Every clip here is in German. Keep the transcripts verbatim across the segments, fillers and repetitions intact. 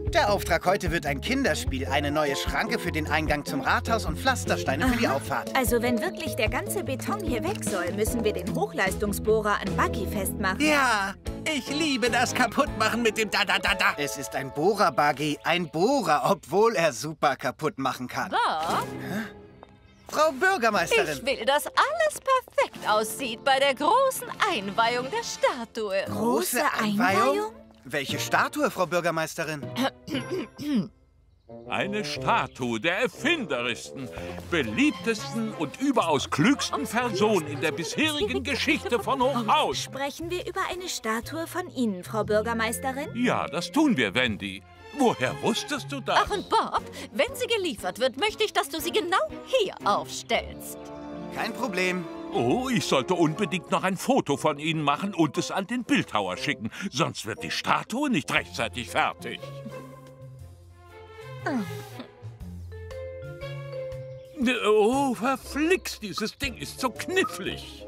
Der Auftrag heute wird ein Kinderspiel, eine neue Schranke für den Eingang zum Rathaus und Pflastersteine Aha. für die Auffahrt. Also wenn wirklich der ganze Beton hier weg soll, müssen wir den Hochleistungsbohrer an Buggy festmachen. Ja, ich liebe das Kaputtmachen mit dem Da-Da-Da-Da. Es ist ein Bohrer-Buggy, ein Bohrer, obwohl er super kaputt machen kann. Bob? Frau Bürgermeisterin! Ich will, dass alles perfekt aussieht bei der großen Einweihung der Statue. Große Einweihung? Welche Statue, Frau Bürgermeisterin? Eine Statue der erfinderischsten, beliebtesten und überaus klügsten Person in der bisherigen Geschichte von Hochhaus. Sprechen wir über eine Statue von Ihnen, Frau Bürgermeisterin? Ja, das tun wir, Wendy. Woher wusstest du das? Ach, und Bob, wenn sie geliefert wird, möchte ich, dass du sie genau hier aufstellst. Kein Problem. Oh, ich sollte unbedingt noch ein Foto von Ihnen machen und es an den Bildhauer schicken. Sonst wird die Statue nicht rechtzeitig fertig. Oh, verflixt, dieses Ding ist so knifflig.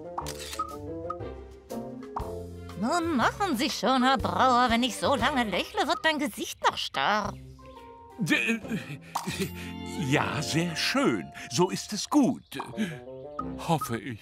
Nun machen Sie schon, Herr Brauer. Wenn ich so lange lächle, wird mein Gesicht noch starr. D- Ja, sehr schön. So ist es gut. Hoffe ich.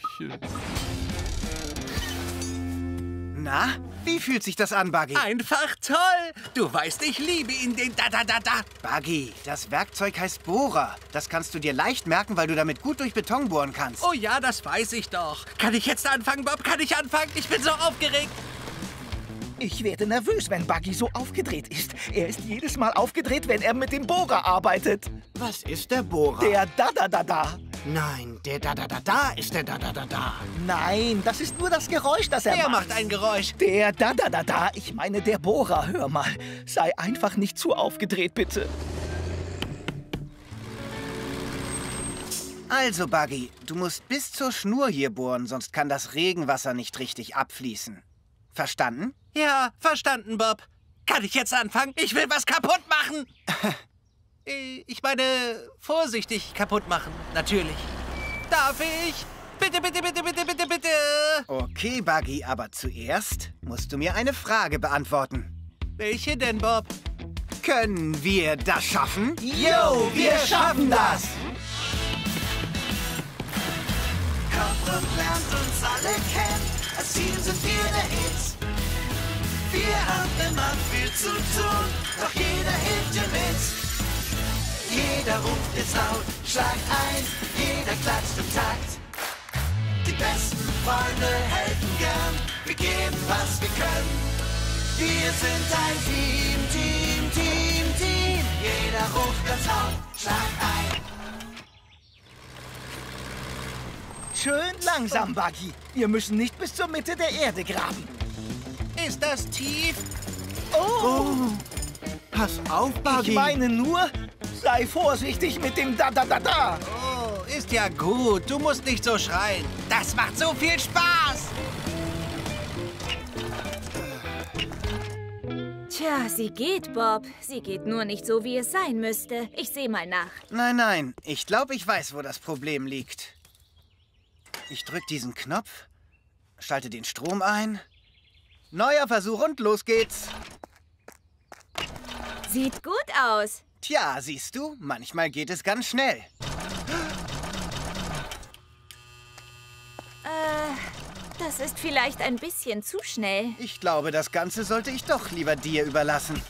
Na, wie fühlt sich das an, Buggy? Einfach toll. Du weißt, ich liebe ihn, den Da-Da-Da-Da. Buggy, das Werkzeug heißt Bohrer. Das kannst du dir leicht merken, weil du damit gut durch Beton bohren kannst. Oh ja, das weiß ich doch. Kann ich jetzt anfangen, Bob? Kann ich anfangen? Ich bin so aufgeregt. Ich werde nervös, wenn Buggy so aufgedreht ist. Er ist jedes Mal aufgedreht, wenn er mit dem Bohrer arbeitet. Was ist der Bohrer? Der Da-Da-Da-Da. Nein, der Da-Da-Da-Da ist der Da-Da-Da-Da. Nein, das ist nur das Geräusch, das er Er macht. macht ein Geräusch. Der Da-Da-Da-Da, ich meine der Bohrer. Hör mal, sei einfach nicht zu aufgedreht, bitte. Also, Buggy, du musst bis zur Schnur hier bohren, sonst kann das Regenwasser nicht richtig abfließen. Verstanden? Ja, verstanden, Bob. Kann ich jetzt anfangen? Ich will was kaputt machen. Äh, ich meine, vorsichtig kaputt machen, natürlich. Darf ich? Bitte, bitte, bitte, bitte, bitte, bitte. Okay, Buggy, aber zuerst musst du mir eine Frage beantworten. Welche denn, Bob? Können wir das schaffen? Jo, wir schaffen das! Kommt und lernt uns alle kennen. Als Team sind wir der Hits. Wir haben immer viel zu tun, doch jeder hilft dir mit. Jeder ruft jetzt laut, schlag ein, jeder klatscht im Takt. Die besten Freunde helfen gern, wir geben, was wir können. Wir sind ein Team, Team, Team, Team. Jeder ruft ganz laut, schlag ein. Schön langsam, Buggy. Wir müssen nicht bis zur Mitte der Erde graben. Ist das tief? Oh, Pass auf, Buggy. ich meine nur, sei vorsichtig mit dem Da-Da-Da-Da. Oh, ist ja gut. Du musst nicht so schreien. Das macht so viel Spaß. Tja, sie geht, Bob. Sie geht nur nicht so, wie es sein müsste. Ich sehe mal nach. Nein, nein, ich glaube, ich weiß, wo das Problem liegt. Ich drücke diesen Knopf, schalte den Strom ein. Neuer Versuch und los geht's. Sieht gut aus. Tja, siehst du, manchmal geht es ganz schnell. Äh, das ist vielleicht ein bisschen zu schnell. Ich glaube, das Ganze sollte ich doch lieber dir überlassen.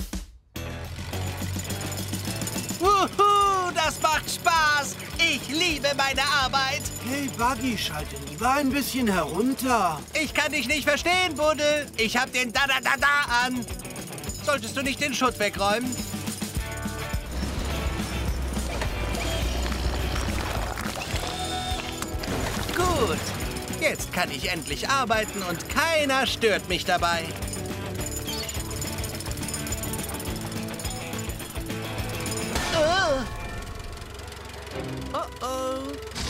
Wuhu, das macht Spaß. Ich liebe meine Arbeit. Hey, Buggy, schalte lieber ein bisschen herunter. Ich kann dich nicht verstehen, Buddel. Ich hab den Da-Da-Da-Da an. Solltest du nicht den Schutt wegräumen? Gut. Jetzt kann ich endlich arbeiten und keiner stört mich dabei. Oh. Oh oh.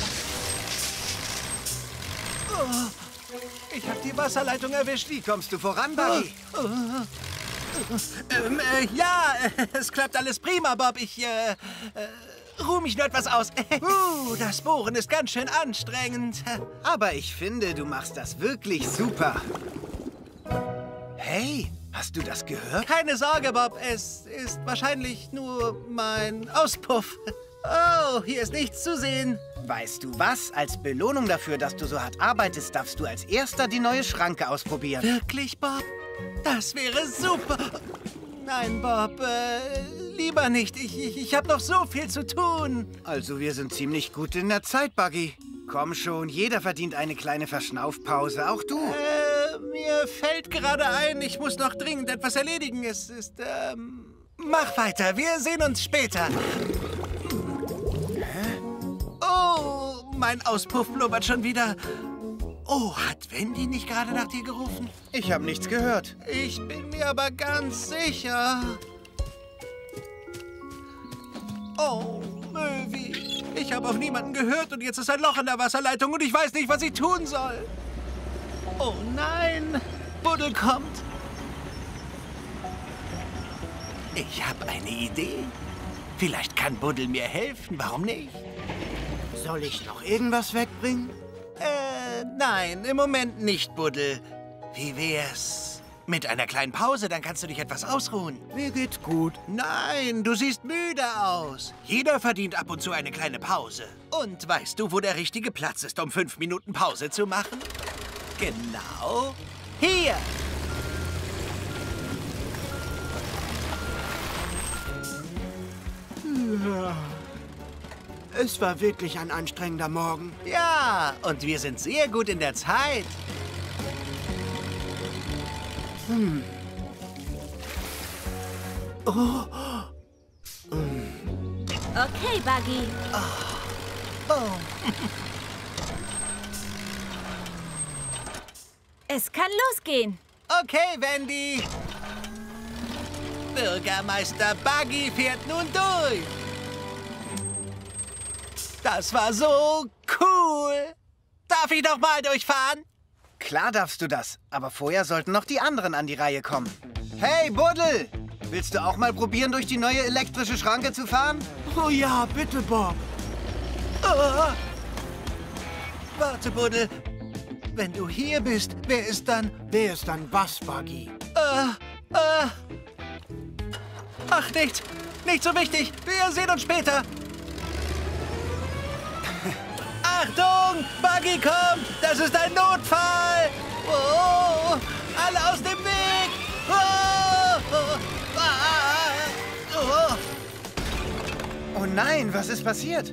Oh. Ich hab die Wasserleitung erwischt. Wie kommst du voran, Buggy? Oh. Oh. Ähm, äh, ja, äh, es klappt alles prima, Bob. Ich, äh, äh, ruh mich nur etwas aus. uh, das Bohren ist ganz schön anstrengend. Aber ich finde, du machst das wirklich super. Hey, Hast du das gehört? Keine Sorge, Bob. Es ist wahrscheinlich nur mein Auspuff. Oh, hier ist nichts zu sehen. Weißt du was? Als Belohnung dafür, dass du so hart arbeitest, darfst du als Erster die neue Schranke ausprobieren. Wirklich, Bob? Das wäre super. Nein, Bob, äh, lieber nicht. Ich, ich, ich habe noch so viel zu tun. Also wir sind ziemlich gut in der Zeit, Buggy. Komm schon, jeder verdient eine kleine Verschnaufpause, auch du. Äh, mir fällt gerade ein, ich muss noch dringend etwas erledigen. Es ist, ähm... Mach weiter, wir sehen uns später. Hä? Oh, mein Auspuff blubbert schon wieder. Oh, hat Wendy nicht gerade nach dir gerufen? Ich habe nichts gehört. Ich bin mir aber ganz sicher. Oh, Möwi. Ich habe auf niemanden gehört und jetzt ist ein Loch in der Wasserleitung und ich weiß nicht, was ich tun soll. Oh nein, Buddel kommt. Ich habe eine Idee. Vielleicht kann Buddel mir helfen, warum nicht? Soll ich noch irgendwas wegbringen? Äh, nein, im Moment nicht, Buddel. Wie wär's mit einer kleinen Pause? Dann kannst du dich etwas ausruhen. Mir geht's gut. Nein, du siehst müde aus. Jeder verdient ab und zu eine kleine Pause. Und weißt du, wo der richtige Platz ist, um fünf Minuten Pause zu machen? Genau hier. Es war wirklich ein anstrengender Morgen. Ja, und wir sind sehr gut in der Zeit. Hm. Oh. Okay, Buggy. Oh. Oh. Es kann losgehen. Okay, Wendy. Bürgermeister Buggy fährt nun durch. Das war so cool. Darf ich noch mal durchfahren? Klar darfst du das, aber vorher sollten noch die anderen an die Reihe kommen. Hey, Buddel! Willst du auch mal probieren, durch die neue elektrische Schranke zu fahren? Oh ja, bitte, Bob. Oh. Warte, Buddel. Wenn du hier bist, wer ist dann... Wer ist dann was, Buggy? Äh, äh... Ach, nichts. Nicht so wichtig. Wir sehen uns später. Achtung! Buggy kommt! Das ist ein Notfall! Oh, alle aus dem Weg! Oh, oh, ah, oh. oh nein, was ist passiert?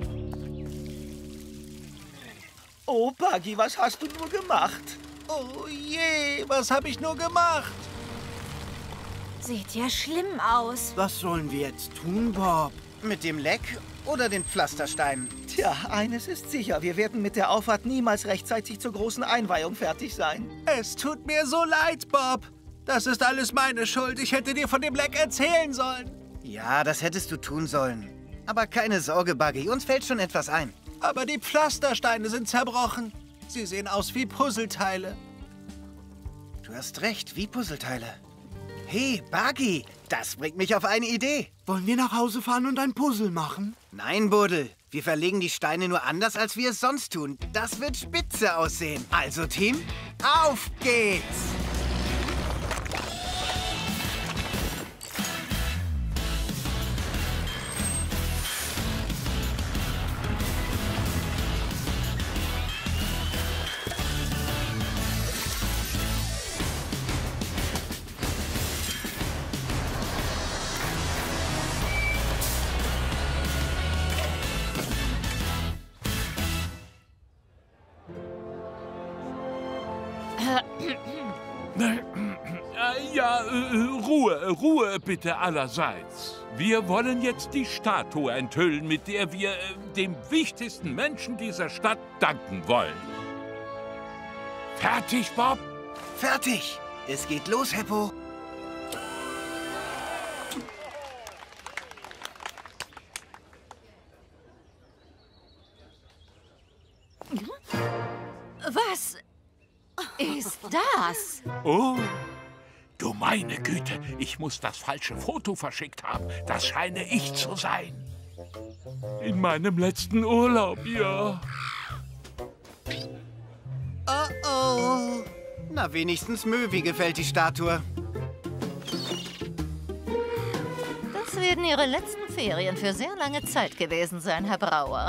Oh, Buggy, was hast du nur gemacht? Oh je, was habe ich nur gemacht? Sieht ja schlimm aus. Was sollen wir jetzt tun, Bob? Mit dem Leck oder den Pflastersteinen? Tja, eines ist sicher. Wir werden mit der Auffahrt niemals rechtzeitig zur großen Einweihung fertig sein. Es tut mir so leid, Bob. Das ist alles meine Schuld. Ich hätte dir von dem Leck erzählen sollen. Ja, das hättest du tun sollen. Aber keine Sorge, Buggy. Uns fällt schon etwas ein. Aber die Pflastersteine sind zerbrochen. Sie sehen aus wie Puzzleteile. Du hast recht, wie Puzzleteile. Hey, Buggy, das bringt mich auf eine Idee. Wollen wir nach Hause fahren und ein Puzzle machen? Nein, Buddel. Wir verlegen die Steine nur anders, als wir es sonst tun. Das wird spitze aussehen. Also, Team, auf geht's! Ja, äh, Ruhe, Ruhe bitte allerseits. Wir wollen jetzt die Statue enthüllen, mit der wir äh, dem wichtigsten Menschen dieser Stadt danken wollen. Fertig, Bob? Fertig. Es geht los, Heppo. Was ist das? Oh, du meine Güte, ich muss das falsche Foto verschickt haben. Das scheine ich zu sein. In meinem letzten Urlaub, ja. Oh oh. Na, wenigstens Möwi gefällt die Statue. werden Ihre letzten Ferien für sehr lange Zeit gewesen sein, Herr Brauer.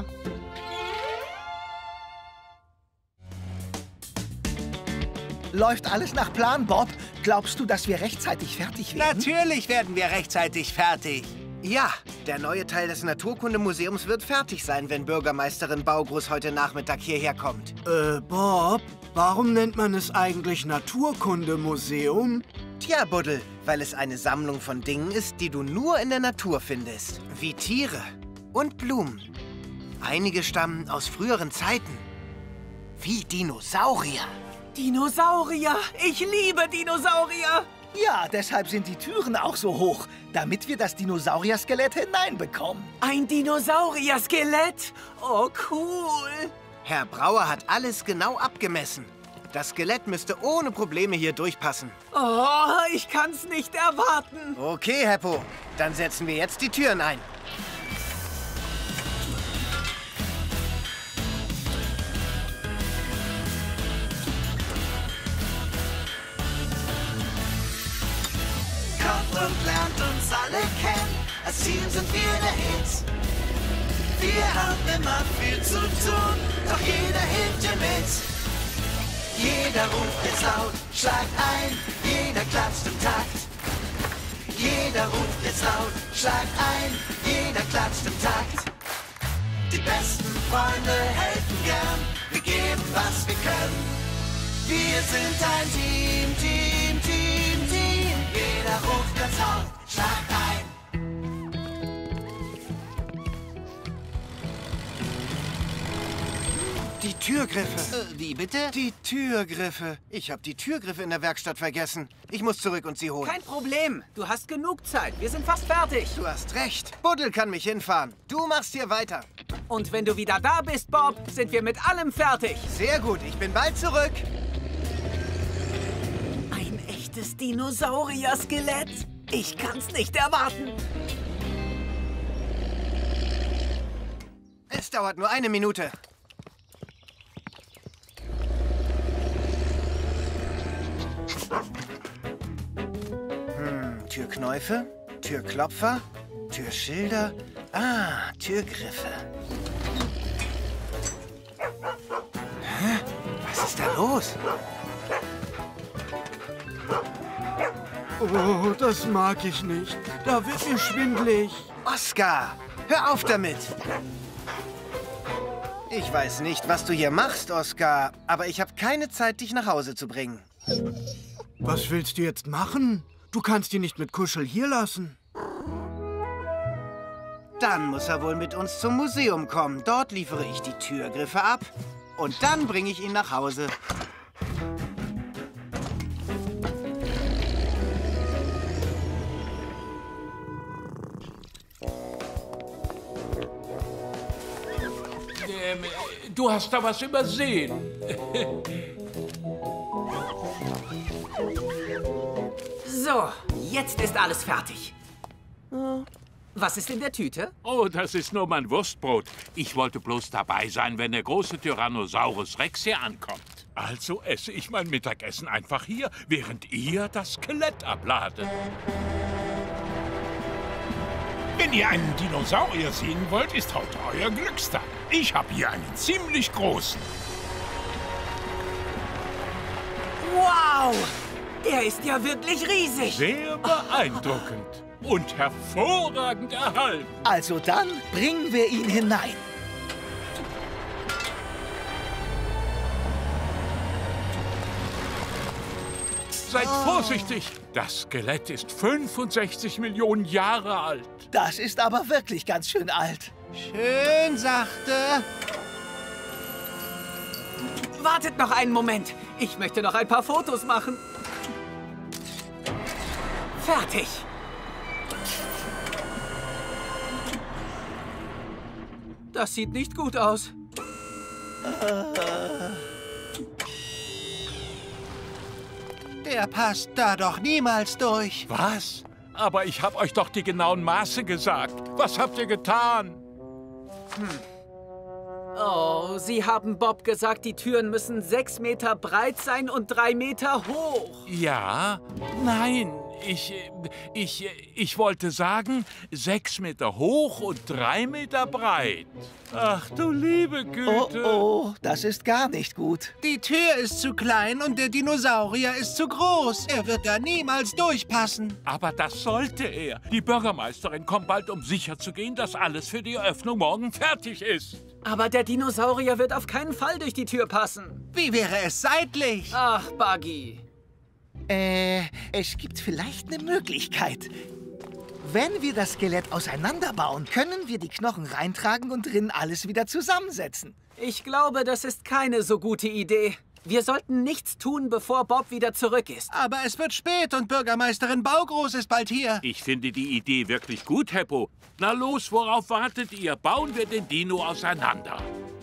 Läuft alles nach Plan, Bob? Glaubst du, dass wir rechtzeitig fertig werden? Natürlich werden wir rechtzeitig fertig. Ja, der neue Teil des Naturkundemuseums wird fertig sein, wenn Bürgermeisterin Baugrus heute Nachmittag hierher kommt. Äh, Bob, warum nennt man es eigentlich Naturkundemuseum? Tja, Buddel, weil es eine Sammlung von Dingen ist, die du nur in der Natur findest. Wie Tiere und Blumen. Einige stammen aus früheren Zeiten. Wie Dinosaurier. Dinosaurier! Ich liebe Dinosaurier! Ja, deshalb sind die Türen auch so hoch, damit wir das Dinosaurier-Skelett hineinbekommen. Ein Dinosaurier-Skelett? Oh, cool! Herr Brauer hat alles genau abgemessen. Das Skelett müsste ohne Probleme hier durchpassen. Oh, ich kann's nicht erwarten. Okay, Heppo, dann setzen wir jetzt die Türen ein. Kommt und lernt uns alle kennen. Als Team sind wir der Hit. Wir haben immer viel zu tun, doch jeder hilft dir mit. Jeder ruft jetzt laut, schlagt ein, jeder klatscht im Takt. Jeder ruft jetzt laut, schlagt ein, jeder klatscht im Takt. Die besten Freunde helfen gern, wir geben, was wir können. Wir sind ein Team, Team, Team, Team. Jeder ruft ganz laut, schlagt ein. Die Türgriffe. Äh, wie bitte? Die Türgriffe. Ich habe die Türgriffe in der Werkstatt vergessen. Ich muss zurück und sie holen. Kein Problem. Du hast genug Zeit. Wir sind fast fertig. Du hast recht. Buddel kann mich hinfahren. Du machst hier weiter. Und wenn du wieder da bist, Bob, sind wir mit allem fertig. Sehr gut. Ich bin bald zurück. Ein echtes Dinosaurier-Skelett. Ich kann's nicht erwarten. Es dauert nur eine Minute. Hm, Türknäufe, Türklopfer, Türschilder, ah, Türgriffe. Hä? Was ist da los? Oh, das mag ich nicht. Da wird mir schwindelig. Oskar, hör auf damit! Ich weiß nicht, was du hier machst, Oskar, aber ich habe keine Zeit, dich nach Hause zu bringen. Was willst du jetzt machen? Du kannst ihn nicht mit Kuschel hier lassen. Dann muss er wohl mit uns zum Museum kommen. Dort liefere ich die Türgriffe ab und dann bringe ich ihn nach Hause. Ähm, du hast da was übersehen. So, jetzt ist alles fertig. Was ist in der Tüte? Oh, das ist nur mein Wurstbrot. Ich wollte bloß dabei sein, wenn der große Tyrannosaurus Rex hier ankommt. Also esse ich mein Mittagessen einfach hier, während ihr das Skelett abladet. Wenn ihr einen Dinosaurier sehen wollt, ist heute euer Glückstag. Ich habe hier einen ziemlich großen. Wow! Der ist ja wirklich riesig. Sehr beeindruckend und hervorragend erhalten. Also dann bringen wir ihn hinein. Seid vorsichtig! Das Skelett ist fünfundsechzig Millionen Jahre alt. Das ist aber wirklich ganz schön alt. Schön sachte. Wartet noch einen Moment. Ich möchte noch ein paar Fotos machen. Fertig. Das sieht nicht gut aus. Der passt da doch niemals durch. Was? Aber ich habe euch doch die genauen Maße gesagt. Was habt ihr getan? Hm. Oh, Sie haben Bob gesagt, die Türen müssen sechs Meter breit sein und drei Meter hoch. Ja, nein, ich, ich, ich wollte sagen, sechs Meter hoch und drei Meter breit. Ach du liebe Güte. Oh, oh, das ist gar nicht gut. Die Tür ist zu klein und der Dinosaurier ist zu groß. Er wird da niemals durchpassen. Aber das sollte er. Die Bürgermeisterin kommt bald, um sicherzugehen, dass alles für die Eröffnung morgen fertig ist. Aber der Dinosaurier wird auf keinen Fall durch die Tür passen. Wie wäre es seitlich? Ach, Buggy. Äh, es gibt vielleicht eine Möglichkeit. Wenn wir das Skelett auseinanderbauen, können wir die Knochen reintragen und drinnen alles wieder zusammensetzen. Ich glaube, das ist keine so gute Idee. Wir sollten nichts tun, bevor Bob wieder zurück ist. Aber es wird spät und Bürgermeisterin Baugroß ist bald hier. Ich finde die Idee wirklich gut, Heppo. Na los, worauf wartet ihr? Bauen wir den Dino auseinander.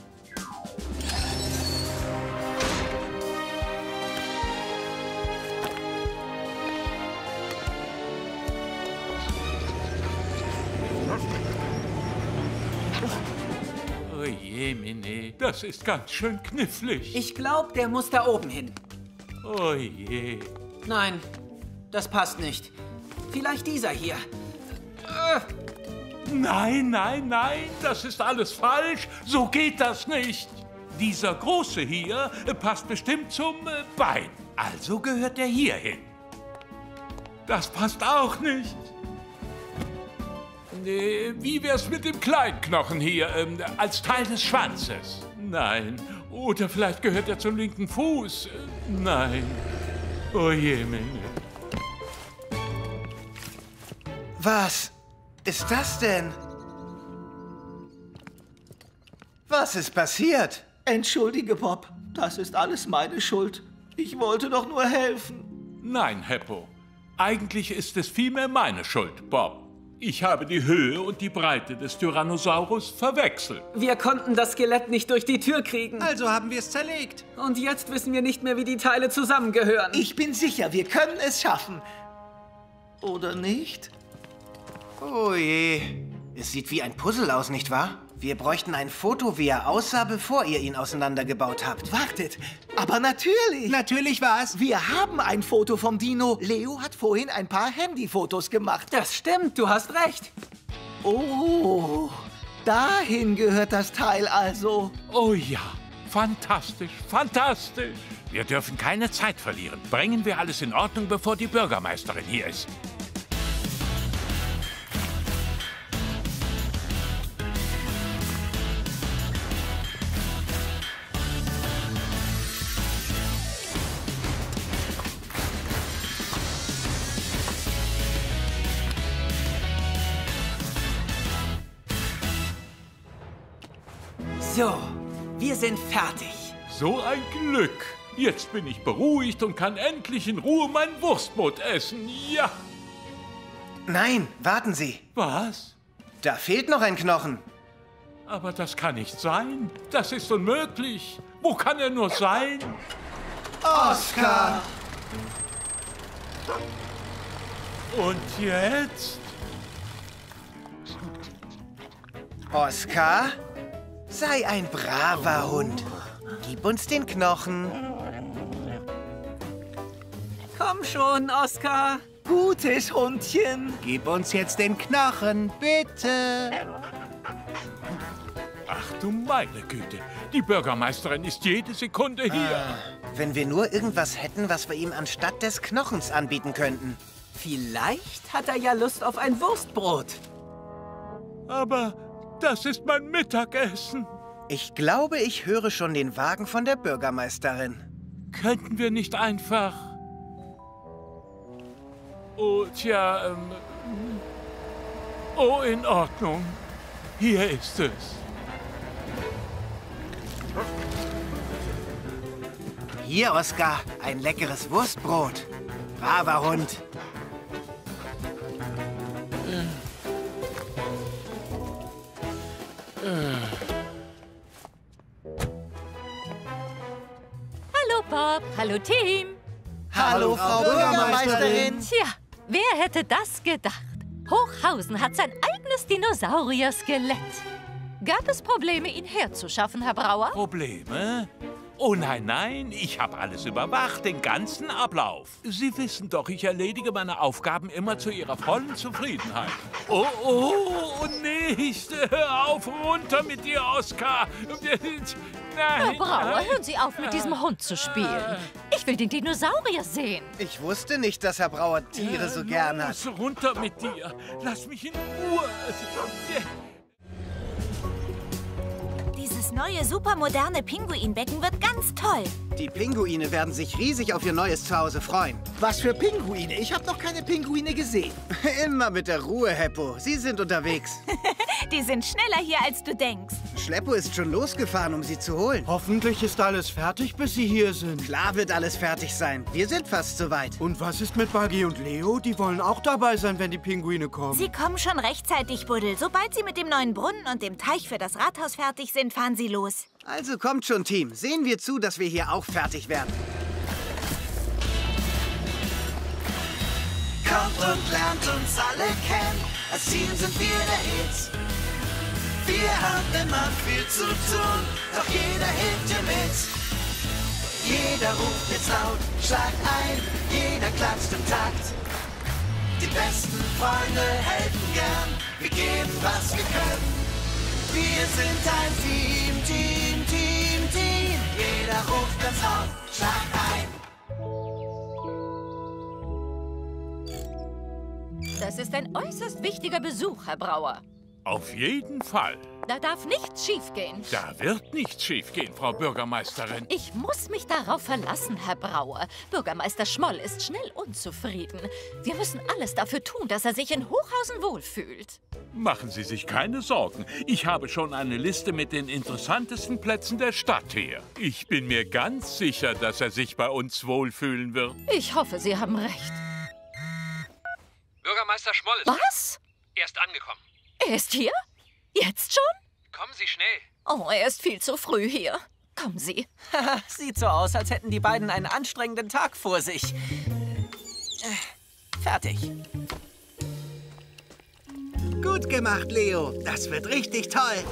Oh je, Mine, das ist ganz schön knifflig. Ich glaube, der muss da oben hin. Oh je. Nein, das passt nicht. Vielleicht dieser hier. Äh. Nein, nein, nein, das ist alles falsch. So geht das nicht. Dieser große hier passt bestimmt zum äh, Bein. Also gehört er hier hin. Das passt auch nicht. Nee, wie wär's mit dem kleinen Knochen hier, ähm, als Teil des Schwanzes? Nein. Oder vielleicht gehört er zum linken Fuß. Nein. Oh je, Menge. Was ist das denn? Was ist passiert? Entschuldige, Bob. Das ist alles meine Schuld. Ich wollte doch nur helfen. Nein, Heppo. Eigentlich ist es vielmehr meine Schuld, Bob. Ich habe die Höhe und die Breite des Tyrannosaurus verwechselt. Wir konnten das Skelett nicht durch die Tür kriegen. Also haben wir es zerlegt. Und jetzt wissen wir nicht mehr, wie die Teile zusammengehören. Ich bin sicher, wir können es schaffen. Oder nicht? Oh je. Es sieht wie ein Puzzle aus, nicht wahr? Wir bräuchten ein Foto, wie er aussah, bevor ihr ihn auseinandergebaut habt. Wartet, aber natürlich. Natürlich war's. Wir haben ein Foto vom Dino. Leo hat vorhin ein paar Handyfotos gemacht. Das stimmt, du hast recht. Oh, dahin gehört das Teil also. Oh ja, fantastisch, fantastisch. Wir dürfen keine Zeit verlieren. Bringen wir alles in Ordnung, bevor die Bürgermeisterin hier ist. So, wir sind fertig. So ein Glück. Jetzt bin ich beruhigt und kann endlich in Ruhe mein Wurstbrot essen. Ja. Nein, warten Sie. Was? Da fehlt noch ein Knochen. Aber das kann nicht sein. Das ist unmöglich. Wo kann er nur sein? Oskar! Und jetzt? Oskar? Sei ein braver Hund. Gib uns den Knochen. Komm schon, Oskar. Gutes Hundchen. Gib uns jetzt den Knochen, bitte. Ach du meine Güte. Die Bürgermeisterin ist jede Sekunde hier. Ah, wenn wir nur irgendwas hätten, was wir ihm anstatt des Knochens anbieten könnten. Vielleicht hat er ja Lust auf ein Wurstbrot. Aber das ist mein Mittagessen. Ich glaube, ich höre schon den Wagen von der Bürgermeisterin. Könnten wir nicht einfach... Oh, tja, ähm... Oh, in Ordnung. Hier ist es. Hier, Oskar, ein leckeres Wurstbrot. Braver Hund. Hallo Bob, hallo Team. Hallo, Frau Bürgermeisterin. Tja, wer hätte das gedacht? Hochhausen hat sein eigenes Dinosaurier-Skelett. Gab es Probleme, ihn herzuschaffen, Herr Brauer? Probleme? Oh nein, nein, ich habe alles überwacht, den ganzen Ablauf. Sie wissen doch, ich erledige meine Aufgaben immer zu Ihrer vollen Zufriedenheit. Oh, oh, nicht. Hör auf, runter mit dir, Oskar. Nein, Herr Brauer, nein. hören Sie auf, mit diesem Hund zu spielen. Ich will den Dinosaurier sehen. Ich wusste nicht, dass Herr Brauer Tiere so gern hat. Los, runter mit dir. Lass mich in Ruhe. Dieses neue, supermoderne Pinguinbecken wird ganz toll. Die Pinguine werden sich riesig auf ihr neues Zuhause freuen. Was für Pinguine? Ich habe noch keine Pinguine gesehen. Immer mit der Ruhe, Heppo. Sie sind unterwegs. Die sind schneller hier, als du denkst. Schleppo ist schon losgefahren, um sie zu holen. Hoffentlich ist alles fertig, bis sie hier sind. Klar wird alles fertig sein. Wir sind fast soweit. Und was ist mit Buggy und Leo? Die wollen auch dabei sein, wenn die Pinguine kommen. Sie kommen schon rechtzeitig, Buddel. Sobald sie mit dem neuen Brunnen und dem Teich für das Rathaus fertig sind, fahren sie los. Also kommt schon, Team. Sehen wir zu, dass wir hier auch fertig werden. Kommt und lernt uns alle kennen. Als Team sind wir der Hit. Wir haben immer viel zu tun, doch jeder hilft dir mit. Jeder ruft jetzt laut, schlag ein, jeder klatscht im Takt. Die besten Freunde helfen gern, wir geben, was wir können. Wir sind ein Team, Team, Team, Team. Jeder ruft ganz laut, schlag ein. Das ist ein äußerst wichtiger Besuch, Herr Brauer. Auf jeden Fall. Da darf nichts schiefgehen. Da wird nichts schiefgehen, Frau Bürgermeisterin. Ich muss mich darauf verlassen, Herr Brauer. Bürgermeister Schmoll ist schnell unzufrieden. Wir müssen alles dafür tun, dass er sich in Hochhausen wohlfühlt. Machen Sie sich keine Sorgen. Ich habe schon eine Liste mit den interessantesten Plätzen der Stadt hier. Ich bin mir ganz sicher, dass er sich bei uns wohlfühlen wird. Ich hoffe, Sie haben recht. Bürgermeister Schmoll ist... Was? Er ist angekommen. Er ist hier? Jetzt schon? Kommen Sie schnell. Oh, er ist viel zu früh hier. Kommen Sie. Sieht so aus, als hätten die beiden einen anstrengenden Tag vor sich. Äh, fertig. Gut gemacht, Leo. Das wird richtig toll.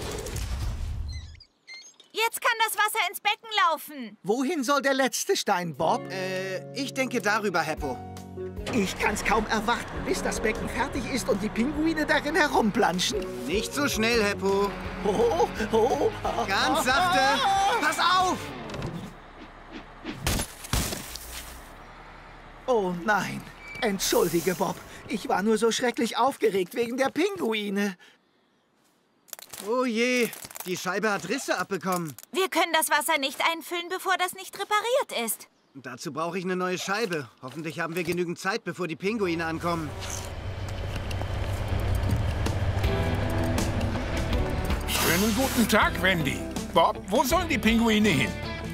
Jetzt kann das Wasser ins Becken laufen. Wohin soll der letzte Stein, Bob? Äh, ich denke darüber, Heppo. Ich kann's kaum erwarten, bis das Becken fertig ist und die Pinguine darin herumplanschen. Nicht so schnell, Heppo. Oh, oh, Ganz sachte. Pass auf! Oh nein. Entschuldige, Bob. Ich war nur so schrecklich aufgeregt wegen der Pinguine. Oh je, die Scheibe hat Risse abbekommen. Wir können das Wasser nicht einfüllen, bevor das nicht repariert ist. Dazu brauche ich eine neue Scheibe. Hoffentlich haben wir genügend Zeit, bevor die Pinguine ankommen. Schönen guten Tag, Wendy. Bob, wo sollen die Pinguine hin?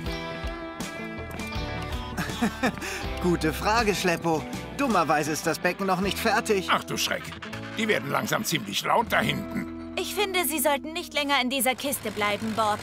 Gute Frage, Schleppo. Dummerweise ist das Becken noch nicht fertig. Ach du Schreck. Die werden langsam ziemlich laut da hinten. Ich finde, Sie sollten nicht länger in dieser Kiste bleiben, Bob.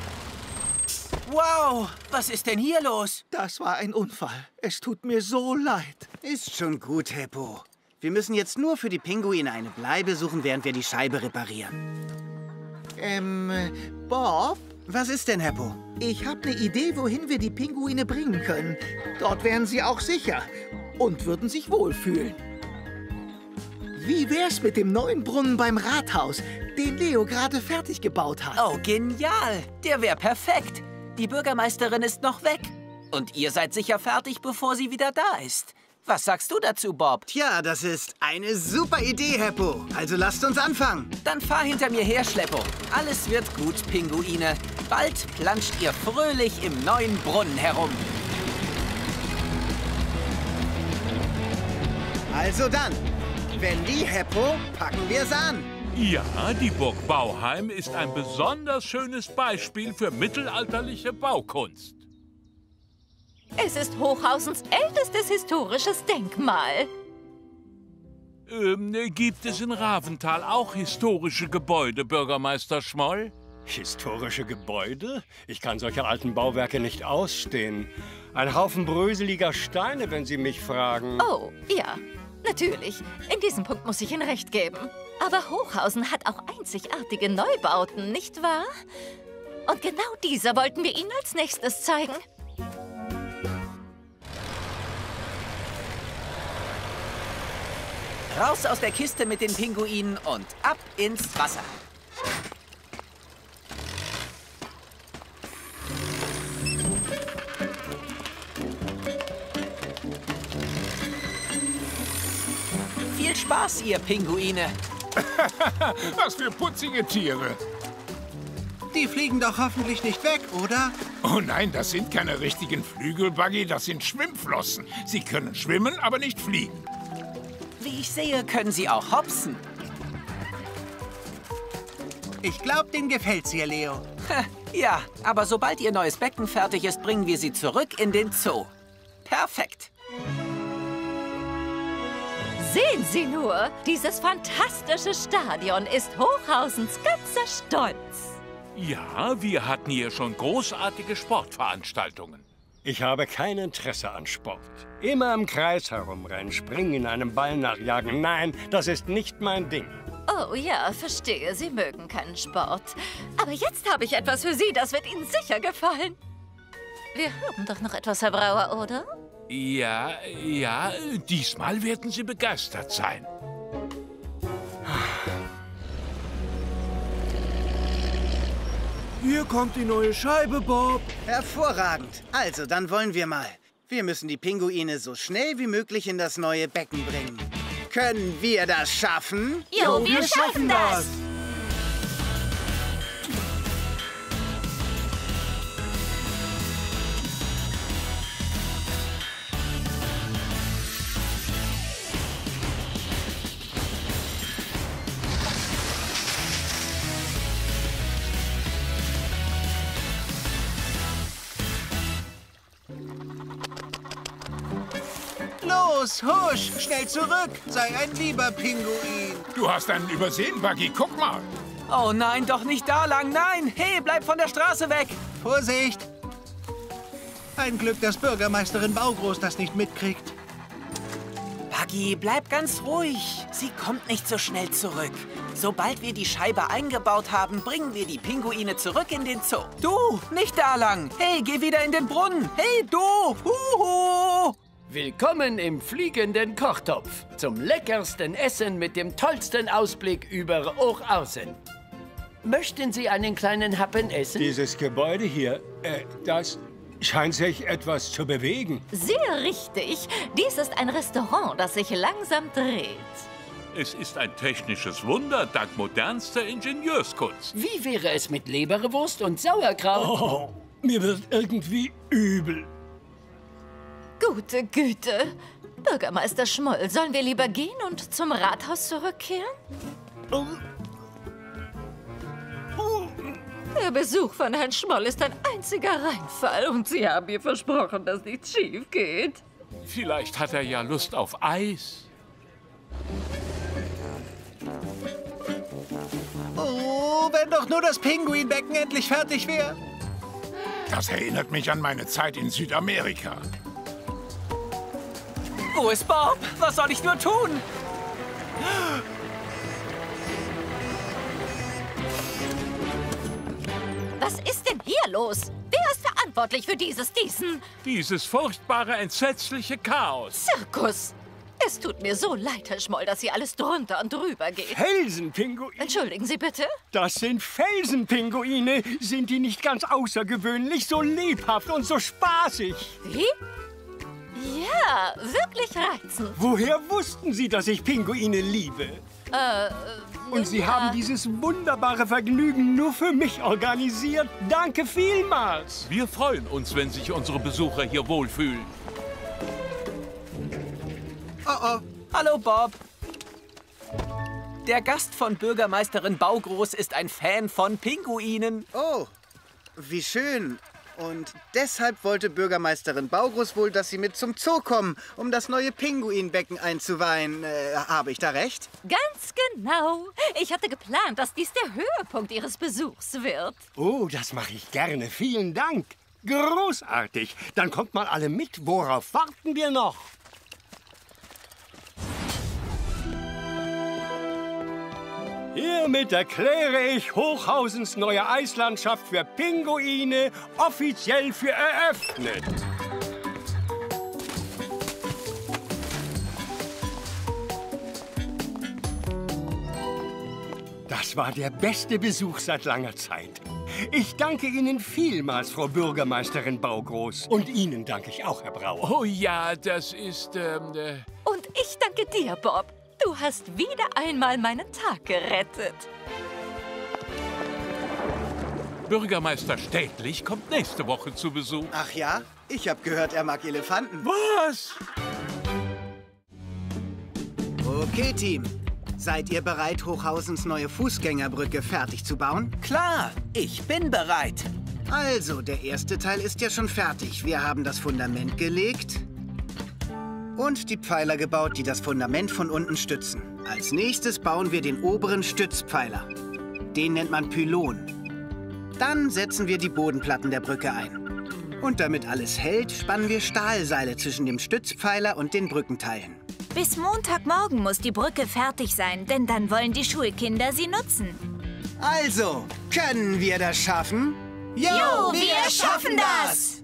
Wow, was ist denn hier los? Das war ein Unfall. Es tut mir so leid. Ist schon gut, Heppo. Wir müssen jetzt nur für die Pinguine eine Bleibe suchen, während wir die Scheibe reparieren. Ähm, Bob? Was ist denn, Heppo? Ich habe eine Idee, wohin wir die Pinguine bringen können. Dort wären sie auch sicher und würden sich wohlfühlen. Wie wär's mit dem neuen Brunnen beim Rathaus, den Leo gerade fertig gebaut hat? Oh, genial. Der wäre perfekt. Die Bürgermeisterin ist noch weg. Und ihr seid sicher fertig, bevor sie wieder da ist. Was sagst du dazu, Bob? Tja, das ist eine super Idee, Heppo. Also lasst uns anfangen. Dann fahr hinter mir her, Schleppo. Alles wird gut, Pinguine. Bald planscht ihr fröhlich im neuen Brunnen herum. Also dann, Wendy, Heppo, packen wir's an. Ja, die Burg Bauheim ist ein besonders schönes Beispiel für mittelalterliche Baukunst. Es ist Hochhausens ältestes historisches Denkmal. Ähm, gibt es in Raventhal auch historische Gebäude, Bürgermeister Schmoll? Historische Gebäude? Ich kann solche alten Bauwerke nicht ausstehen. Ein Haufen bröseliger Steine, wenn Sie mich fragen. Oh, ja, natürlich. In diesem Punkt muss ich Ihnen recht geben. Aber Hochhausen hat auch einzigartige Neubauten, nicht wahr? Und genau diese wollten wir Ihnen als nächstes zeigen. Raus aus der Kiste mit den Pinguinen und ab ins Wasser. Viel Spaß, ihr Pinguine. Was für putzige Tiere. Die fliegen doch hoffentlich nicht weg, oder? Oh nein, das sind keine richtigen Flügel, Buggy, das sind Schwimmflossen. Sie können schwimmen, aber nicht fliegen. Wie ich sehe, können sie auch hopsen. Ich glaube, denen gefällt's hier, Leo. Ja, aber sobald ihr neues Becken fertig ist, bringen wir sie zurück in den Zoo. Perfekt. Sehen Sie nur, dieses fantastische Stadion ist Hochhausens ganzer Stolz. Ja, wir hatten hier schon großartige Sportveranstaltungen. Ich habe kein Interesse an Sport. Immer im Kreis herumrennen, springen, einem Ball nachjagen. Nein, das ist nicht mein Ding. Oh ja, verstehe, Sie mögen keinen Sport. Aber jetzt habe ich etwas für Sie, das wird Ihnen sicher gefallen. Wir haben doch noch etwas, Herr Brauer, oder? Ja, ja, diesmal werden Sie begeistert sein. Hier kommt die neue Scheibe, Bob. Hervorragend. Also, dann wollen wir mal. Wir müssen die Pinguine so schnell wie möglich in das neue Becken bringen. Können wir das schaffen? Jo, wir, wir schaffen das! Los, husch, schnell zurück. Sei ein lieber Pinguin. Du hast einen übersehen, Buggy. Guck mal. Oh nein, doch nicht da lang. Nein, hey, bleib von der Straße weg. Vorsicht. Ein Glück, dass Bürgermeisterin Baugroß das nicht mitkriegt. Buggy, bleib ganz ruhig. Sie kommt nicht so schnell zurück. Sobald wir die Scheibe eingebaut haben, bringen wir die Pinguine zurück in den Zoo. Du, nicht da lang. Hey, geh wieder in den Brunnen. Hey, du. Huhu. Willkommen im fliegenden Kochtopf. Zum leckersten Essen mit dem tollsten Ausblick über Hochhausen. Möchten Sie einen kleinen Happen essen? Dieses Gebäude hier, äh, das scheint sich etwas zu bewegen. Sehr richtig. Dies ist ein Restaurant, das sich langsam dreht. Es ist ein technisches Wunder, dank modernster Ingenieurskunst. Wie wäre es mit Leberwurst und Sauerkraut? Oh, mir wird irgendwie übel. Gute Güte. Bürgermeister Schmoll, sollen wir lieber gehen und zum Rathaus zurückkehren? Oh. Oh. Der Besuch von Herrn Schmoll ist ein einziger Reinfall und Sie haben mir versprochen, dass nichts schief geht. Vielleicht hat er ja Lust auf Eis. Oh, wenn doch nur das Pinguinbecken endlich fertig wäre. Das erinnert mich an meine Zeit in Südamerika. Wo ist Bob? Was soll ich nur tun? Was ist denn hier los? Wer ist verantwortlich für dieses Diesen? Dieses furchtbare, entsetzliche Chaos. Zirkus! Es tut mir so leid, Herr Schmoll, dass hier alles drunter und drüber geht. Felsenpinguine? Entschuldigen Sie bitte? Das sind Felsenpinguine. Sind die nicht ganz außergewöhnlich, so lebhaft und so spaßig? Wie? Ja, wirklich reizend. Woher wussten Sie, dass ich Pinguine liebe? Äh, Und Sie ja. haben dieses wunderbare Vergnügen nur für mich organisiert. Danke vielmals. Wir freuen uns, wenn sich unsere Besucher hier wohlfühlen. Oh oh. Hallo, Bob. Der Gast von Bürgermeisterin Baugroß ist ein Fan von Pinguinen. Oh, wie schön. Und deshalb wollte Bürgermeisterin Baugroß wohl, dass Sie mit zum Zoo kommen, um das neue Pinguinbecken einzuweihen. Äh, habe ich da recht? Ganz genau. Ich hatte geplant, dass dies der Höhepunkt Ihres Besuchs wird. Oh, das mache ich gerne. Vielen Dank. Großartig. Dann kommt mal alle mit. Worauf warten wir noch? Hiermit erkläre ich Hochhausens neue Eislandschaft für Pinguine offiziell für eröffnet. Das war der beste Besuch seit langer Zeit. Ich danke Ihnen vielmals, Frau Bürgermeisterin Baugroß. Und Ihnen danke ich auch, Herr Brauer. Oh ja, das ist, ähm... Äh Und ich danke dir, Bob. Du hast wieder einmal meinen Tag gerettet. Bürgermeister Städtlich kommt nächste Woche zu Besuch. Ach ja? Ich habe gehört, er mag Elefanten. Was? Okay, Team. Seid ihr bereit, Hochhausens neue Fußgängerbrücke fertig zu bauen? Klar, ich bin bereit. Also, der erste Teil ist ja schon fertig. Wir haben das Fundament gelegt und die Pfeiler gebaut, die das Fundament von unten stützen. Als nächstes bauen wir den oberen Stützpfeiler. Den nennt man Pylon. Dann setzen wir die Bodenplatten der Brücke ein. Und damit alles hält, spannen wir Stahlseile zwischen dem Stützpfeiler und den Brückenteilen. Bis Montagmorgen muss die Brücke fertig sein, denn dann wollen die Schulkinder sie nutzen. Also, können wir das schaffen? Jo, wir schaffen das!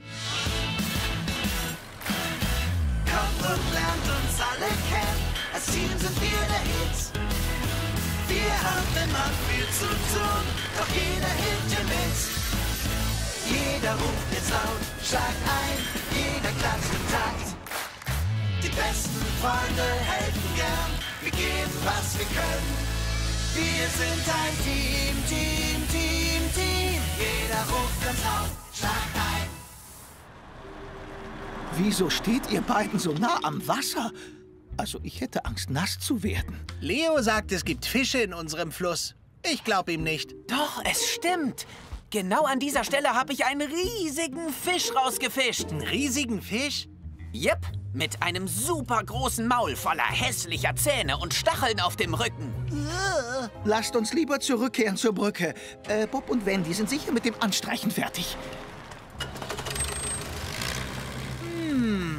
Kommt und lernt uns alle kennen. Als Team sind wir der Hit. Wir haben immer viel zu tun, doch jeder hilft dir mit. Jeder ruft jetzt laut, schlag ein, jeder klatscht im Takt. Die besten Freunde helfen gern, wir geben, was wir können. Wir sind ein Team, Team, Team, Team. Jeder ruft ganz laut, schlag ein. Wieso steht ihr beiden so nah am Wasser? Also, ich hätte Angst, nass zu werden. Leo sagt, es gibt Fische in unserem Fluss. Ich glaube ihm nicht. Doch, es stimmt. Genau an dieser Stelle habe ich einen riesigen Fisch rausgefischt. Einen riesigen Fisch? Jep, mit einem super großen Maul voller hässlicher Zähne und Stacheln auf dem Rücken. Lasst uns lieber zurückkehren zur Brücke. Äh, Bob und Wendy sind sicher mit dem Anstreichen fertig. Hm.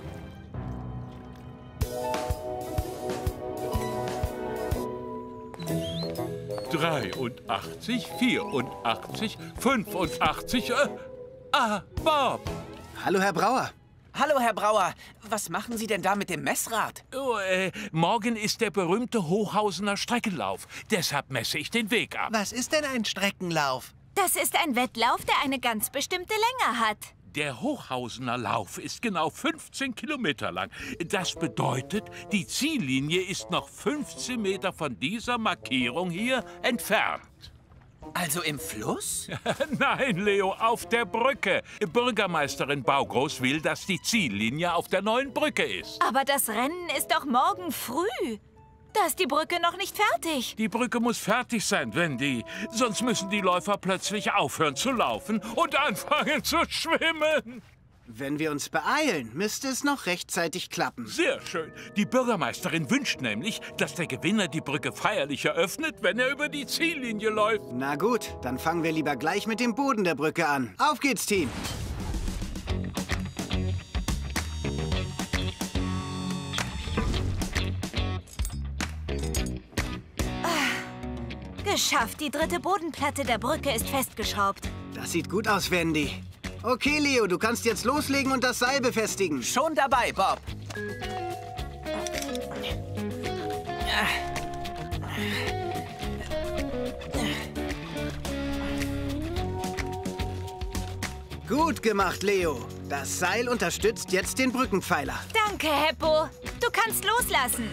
dreiundachtzig, vierundachtzig, fünfundachtzig. Äh, ah, Bob. Hallo, Herr Brauer. Hallo, Herr Brauer. Was machen Sie denn da mit dem Messrad? Oh, äh, morgen ist der berühmte Hochhausener Streckenlauf. Deshalb messe ich den Weg ab. Was ist denn ein Streckenlauf? Das ist ein Wettlauf, der eine ganz bestimmte Länge hat. Der Hochhausener Lauf ist genau fünfzehn Kilometer lang. Das bedeutet, die Ziellinie ist noch fünfzehn Meter von dieser Markierung hier entfernt. Also im Fluss? Nein, Leo, auf der Brücke. Bürgermeisterin Baugroß will, dass die Ziellinie auf der neuen Brücke ist. Aber das Rennen ist doch morgen früh. Da ist die Brücke noch nicht fertig. Die Brücke muss fertig sein, Wendy. Sonst müssen die Läufer plötzlich aufhören zu laufen und anfangen zu schwimmen. Wenn wir uns beeilen, müsste es noch rechtzeitig klappen. Sehr schön. Die Bürgermeisterin wünscht nämlich, dass der Gewinner die Brücke feierlich eröffnet, wenn er über die Ziellinie läuft. Na gut, dann fangen wir lieber gleich mit dem Boden der Brücke an. Auf geht's, Team! Geschafft, die dritte Bodenplatte der Brücke ist festgeschraubt. Das sieht gut aus, Wendy. Okay, Leo, du kannst jetzt loslegen und das Seil befestigen. Schon dabei, Bob. Gut gemacht, Leo. Das Seil unterstützt jetzt den Brückenpfeiler. Danke, Heppo. Du kannst loslassen.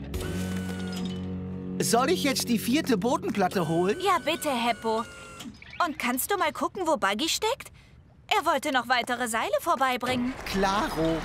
Soll ich jetzt die vierte Bodenplatte holen? Ja, bitte, Heppo. Und kannst du mal gucken, wo Buggy steckt? Er wollte noch weitere Seile vorbeibringen. Klaro.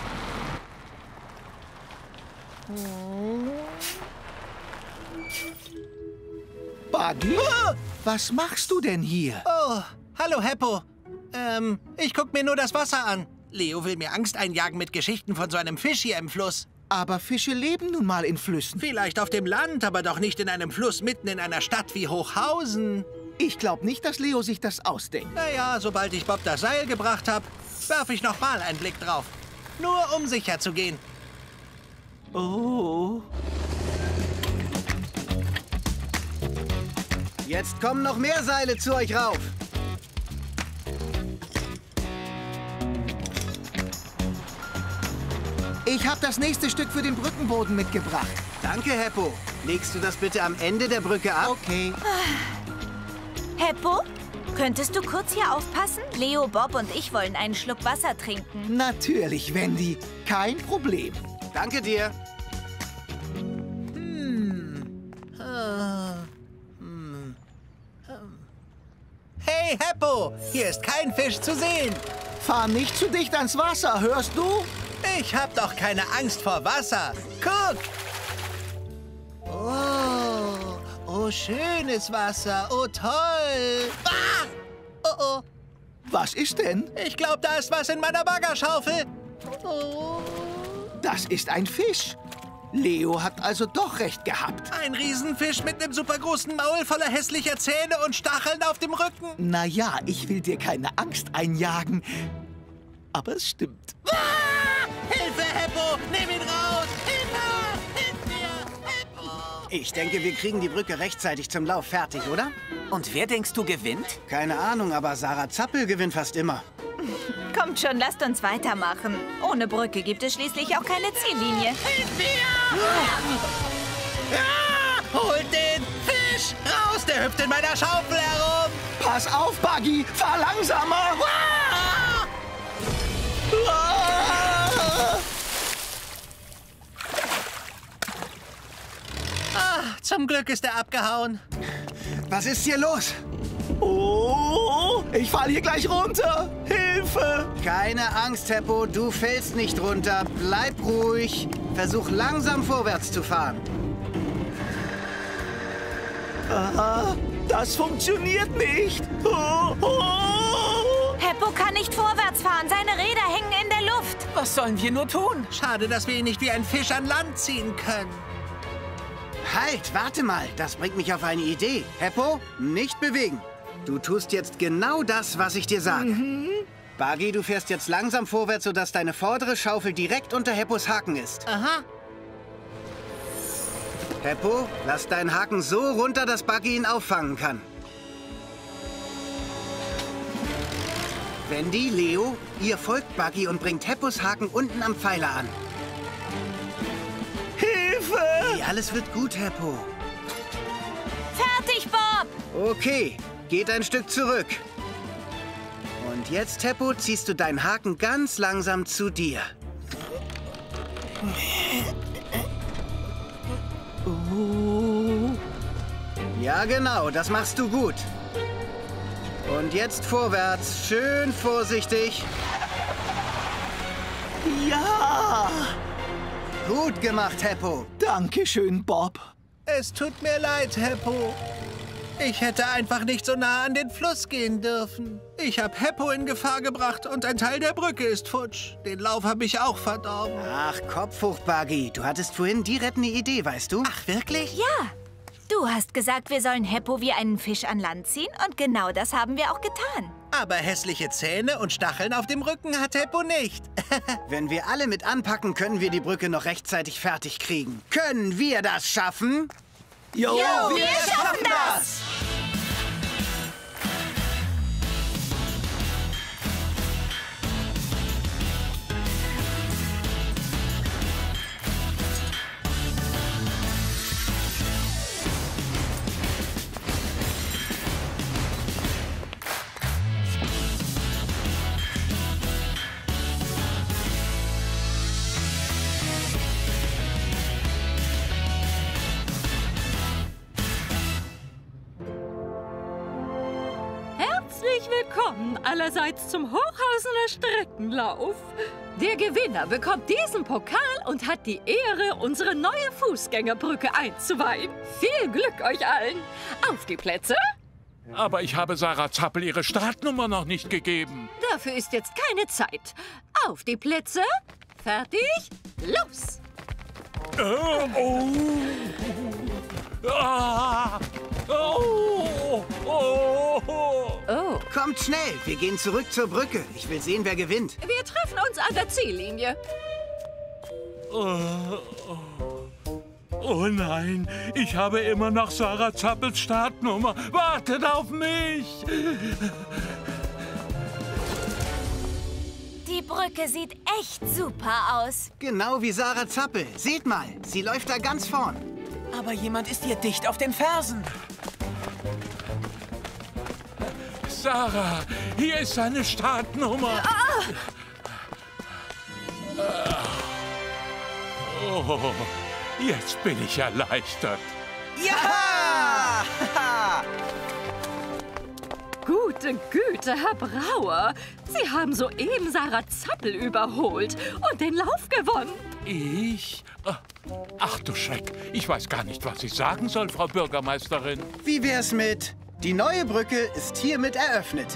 Buggy? Was machst du denn hier? Oh, hallo, Heppo. Ähm, ich guck mir nur das Wasser an. Leo will mir Angst einjagen mit Geschichten von so einem Fisch hier im Fluss. Aber Fische leben nun mal in Flüssen. Vielleicht auf dem Land, aber doch nicht in einem Fluss mitten in einer Stadt wie Hochhausen. Ich glaube nicht, dass Leo sich das ausdenkt. Naja, sobald ich Bob das Seil gebracht habe, werfe ich noch mal einen Blick drauf. Nur um sicher zu gehen. Oh. Jetzt kommen noch mehr Seile zu euch rauf. Ich habe das nächste Stück für den Brückenboden mitgebracht. Danke, Heppo. Legst du das bitte am Ende der Brücke ab? Okay. Heppo, könntest du kurz hier aufpassen? Leo, Bob und ich wollen einen Schluck Wasser trinken. Natürlich, Wendy. Kein Problem. Danke dir. Hey, Heppo, hier ist kein Fisch zu sehen. Fahr nicht zu dicht ans Wasser, hörst du? Ich hab doch keine Angst vor Wasser. Guck! Oh, oh, schönes Wasser. Oh, toll. Ah! Oh, oh. Was ist denn? Ich glaube, da ist was in meiner Baggerschaufel. Oh. Das ist ein Fisch. Leo hat also doch recht gehabt. Ein Riesenfisch mit einem supergroßen Maul voller hässlicher Zähne und Stacheln auf dem Rücken. Na ja, ich will dir keine Angst einjagen. Aber es stimmt. Ah! Hilfe, Heppo! Nimm ihn raus! Hilfe! Hilf mir! Heppo! Ich denke, wir kriegen die Brücke rechtzeitig zum Lauf fertig, oder? Und wer denkst du gewinnt? Keine Ahnung, aber Sarah Zappel gewinnt fast immer. Kommt schon, lasst uns weitermachen. Ohne Brücke gibt es schließlich auch keine Ziellinie. Hilf mir! Ah! Holt den Fisch raus! Der hüpft in meiner Schaufel herum! Pass auf, Buggy! Fahr langsamer! Ah! Ah! Ah, zum Glück ist er abgehauen. Was ist hier los? Oh, ich falle hier gleich runter. Hilfe! Keine Angst, Heppo, du fällst nicht runter. Bleib ruhig. Versuch langsam vorwärts zu fahren. Aha, das funktioniert nicht. Oh, oh. Heppo kann nicht vorwärts fahren. Seine Räder hängen in der Luft. Was sollen wir nur tun? Schade, dass wir ihn nicht wie ein Fisch an Land ziehen können. Halt, warte mal. Das bringt mich auf eine Idee. Heppo, nicht bewegen. Du tust jetzt genau das, was ich dir sage. Mhm. Buggy, du fährst jetzt langsam vorwärts, sodass deine vordere Schaufel direkt unter Heppos Haken ist. Aha. Heppo, lass deinen Haken so runter, dass Buggy ihn auffangen kann. Wendy, Leo, ihr folgt Buggy und bringt Heppos Haken unten am Pfeiler an. Hilfe! Hey, alles wird gut, Heppo. Fertig, Bob! Okay, geht ein Stück zurück. Und jetzt, Heppo, ziehst du deinen Haken ganz langsam zu dir. Oh. Ja, genau, das machst du gut. Und jetzt vorwärts, schön vorsichtig. Ja! Gut gemacht, Heppo. Dankeschön, Bob. Es tut mir leid, Heppo. Ich hätte einfach nicht so nah an den Fluss gehen dürfen. Ich habe Heppo in Gefahr gebracht und ein Teil der Brücke ist futsch. Den Lauf habe ich auch verdorben. Ach, Kopf hoch, Buggy. Du hattest vorhin die rettende Idee, weißt du? Ach, wirklich? Ja. Du hast gesagt, wir sollen Heppo wie einen Fisch an Land ziehen und genau das haben wir auch getan. Aber hässliche Zähne und Stacheln auf dem Rücken hat Heppo nicht. Wenn wir alle mit anpacken, können wir die Brücke noch rechtzeitig fertig kriegen. Können wir das schaffen? Jo, jo wir, wir schaffen das! Willkommen allerseits zum Hochhausener Streckenlauf. Der Gewinner bekommt diesen Pokal und hat die Ehre, unsere neue Fußgängerbrücke einzuweihen. Viel Glück euch allen. Auf die Plätze. Aber ich habe Sarah Zappel ihre Startnummer noch nicht gegeben. Dafür ist jetzt keine Zeit. Auf die Plätze. Fertig. Los. Oh. Oh. Ah. Oh. Oh. Oh. Kommt schnell, wir gehen zurück zur Brücke. Ich will sehen, wer gewinnt. Wir treffen uns an der Ziellinie. Oh. Oh nein, ich habe immer noch Sarah Zappels Startnummer. Wartet auf mich! Die Brücke sieht echt super aus. Genau wie Sarah Zappel. Seht mal, sie läuft da ganz vorn. Aber jemand ist ihr dicht auf den Fersen. Sarah, hier ist seine Startnummer. Ah! Oh, jetzt bin ich erleichtert. Ja! Gute Güte, Herr Brauer. Sie haben soeben Sarah Zappel überholt und den Lauf gewonnen. Ich? Ach du Schreck, ich weiß gar nicht, was ich sagen soll, Frau Bürgermeisterin. Wie wär's mit, die neue Brücke ist hiermit eröffnet.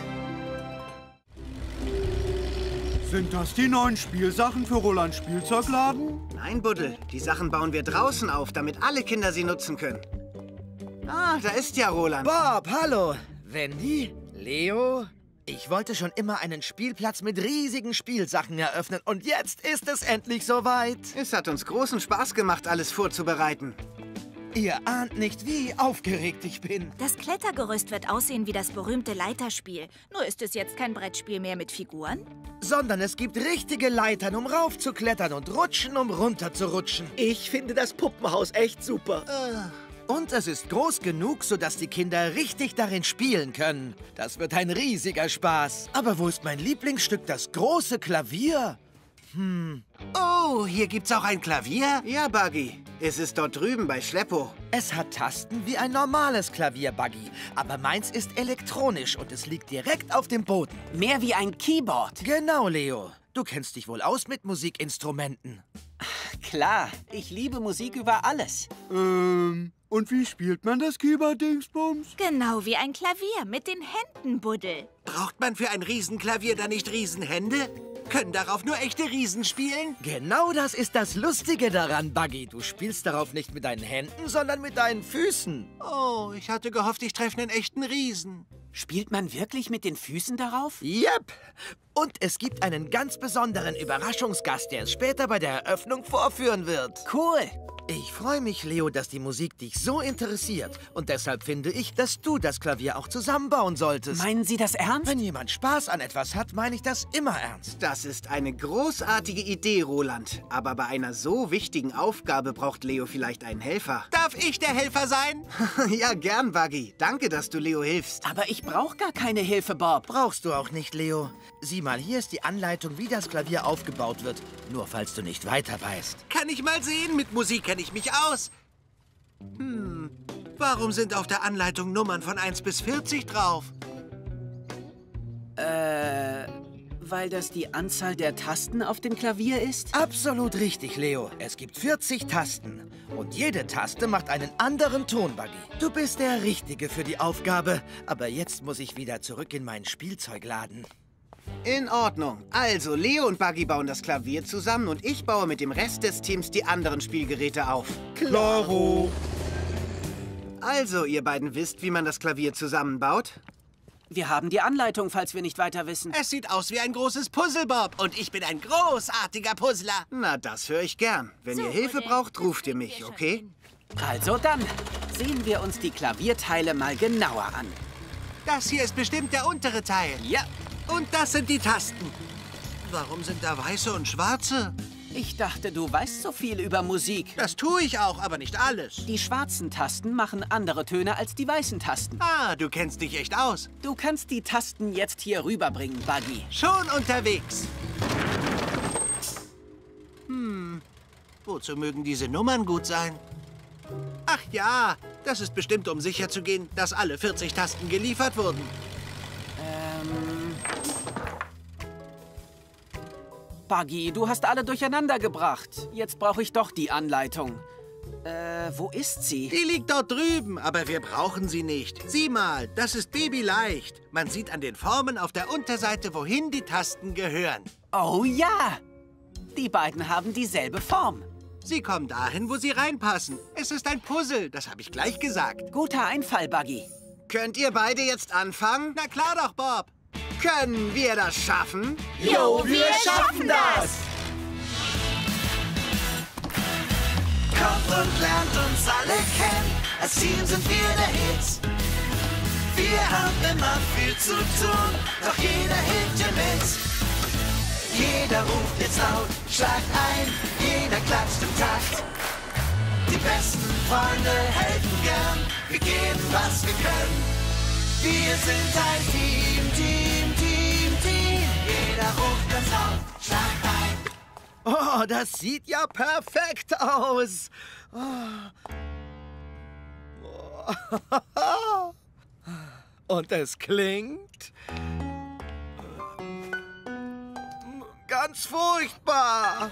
Sind das die neuen Spielsachen für Rolands Spielzeugladen? Nein, Buddel, die Sachen bauen wir draußen auf, damit alle Kinder sie nutzen können. Ah, da ist ja Roland. Bob, hallo. Wendy, Leo. Ich wollte schon immer einen Spielplatz mit riesigen Spielsachen eröffnen und jetzt ist es endlich soweit. Es hat uns großen Spaß gemacht, alles vorzubereiten. Ihr ahnt nicht, wie aufgeregt ich bin. Das Klettergerüst wird aussehen wie das berühmte Leiterspiel. Nur ist es jetzt kein Brettspiel mehr mit Figuren. Sondern es gibt richtige Leitern, um raufzuklettern und Rutschen, um runterzurutschen. Ich finde das Puppenhaus echt super. Und es ist groß genug, sodass die Kinder richtig darin spielen können. Das wird ein riesiger Spaß. Aber wo ist mein Lieblingsstück, das große Klavier? Hm. Oh, hier gibt's auch ein Klavier? Ja, Buggy. Es ist dort drüben bei Schleppo. Es hat Tasten wie ein normales Klavier, Buggy. Aber meins ist elektronisch und es liegt direkt auf dem Boden. Mehr wie ein Keyboard. Genau, Leo. Du kennst dich wohl aus mit Musikinstrumenten. Klar, ich liebe Musik über alles. Ähm, und wie spielt man das Keyboard-Dingsbums? Genau wie ein Klavier mit den Händen, Buddel. Braucht man für ein Riesenklavier dann nicht Riesenhände? Können darauf nur echte Riesen spielen? Genau das ist das Lustige daran, Buggy. Du spielst darauf nicht mit deinen Händen, sondern mit deinen Füßen. Oh, ich hatte gehofft, ich treffe einen echten Riesen. Spielt man wirklich mit den Füßen darauf? Yep. Und es gibt einen ganz besonderen Überraschungsgast, der es später bei der Eröffnung vorführen wird. Cool. Ich freue mich, Leo, dass die Musik dich so interessiert. Und deshalb finde ich, dass du das Klavier auch zusammenbauen solltest. Meinen Sie das ernst? Wenn jemand Spaß an etwas hat, meine ich das immer ernst. Das ist eine großartige Idee, Roland. Aber bei einer so wichtigen Aufgabe braucht Leo vielleicht einen Helfer. Darf ich der Helfer sein? Ja, gern, Buggy. Danke, dass du Leo hilfst. Aber ich brauche gar keine Hilfe, Bob. Brauchst du auch nicht, Leo. Sieh mal, hier ist die Anleitung, wie das Klavier aufgebaut wird. Nur falls du nicht weiter weißt. Kann ich mal sehen, mit Musik kenne ich mich aus. Hm, warum sind auf der Anleitung Nummern von eins bis vierzig drauf? Äh, weil das die Anzahl der Tasten auf dem Klavier ist? Absolut richtig, Leo. Es gibt vierzig Tasten. Und jede Taste macht einen anderen Ton, Buggy. Du bist der Richtige für die Aufgabe. Aber jetzt muss ich wieder zurück in meinen Spielzeugladen. In Ordnung. Also, Leo und Buggy bauen das Klavier zusammen und ich baue mit dem Rest des Teams die anderen Spielgeräte auf. Klaro. Also, ihr beiden wisst, wie man das Klavier zusammenbaut? Wir haben die Anleitung, falls wir nicht weiter wissen. Es sieht aus wie ein großes Puzzle, Bob. Und ich bin ein großartiger Puzzler. Na, das höre ich gern. Wenn So, ihr Hilfe Buddel, braucht, das ruft ihr kriegen mich, wir schon okay? hin. Also dann, sehen wir uns die Klavierteile mal genauer an. Das hier ist bestimmt der untere Teil. Ja. Und das sind die Tasten. Warum sind da weiße und schwarze? Ich dachte, du weißt so viel über Musik. Das tue ich auch, aber nicht alles. Die schwarzen Tasten machen andere Töne als die weißen Tasten. Ah, du kennst dich echt aus. Du kannst die Tasten jetzt hier rüberbringen, Buggy. Schon unterwegs. Hm, wozu mögen diese Nummern gut sein? Ach ja, das ist bestimmt, um sicherzugehen, dass alle vierzig Tasten geliefert wurden. Ähm... Buggy, du hast alle durcheinander gebracht. Jetzt brauche ich doch die Anleitung. Äh, wo ist sie? Die liegt dort drüben, aber wir brauchen sie nicht. Sieh mal, das ist babyleicht. Man sieht an den Formen auf der Unterseite, wohin die Tasten gehören. Oh ja! Die beiden haben dieselbe Form. Sie kommen dahin, wo sie reinpassen. Es ist ein Puzzle, das habe ich gleich gesagt. Guter Einfall, Buggy. Könnt ihr beide jetzt anfangen? Na klar doch, Bob. Können wir das schaffen? Jo, wir schaffen das! Kommt und lernt uns alle kennen. Als Team sind wir der Hit. Wir haben immer viel zu tun, doch jeder hilft dir mit. Jeder ruft jetzt laut, schlagt ein, jeder klatscht im Takt. Die besten Freunde helfen gern, wir geben, was wir können. Wir sind ein Team, Team, Team, Team. Jeder ruft ganz laut, schlagt ein. Oh, das sieht ja perfekt aus. Oh. Und es klingt ganz furchtbar.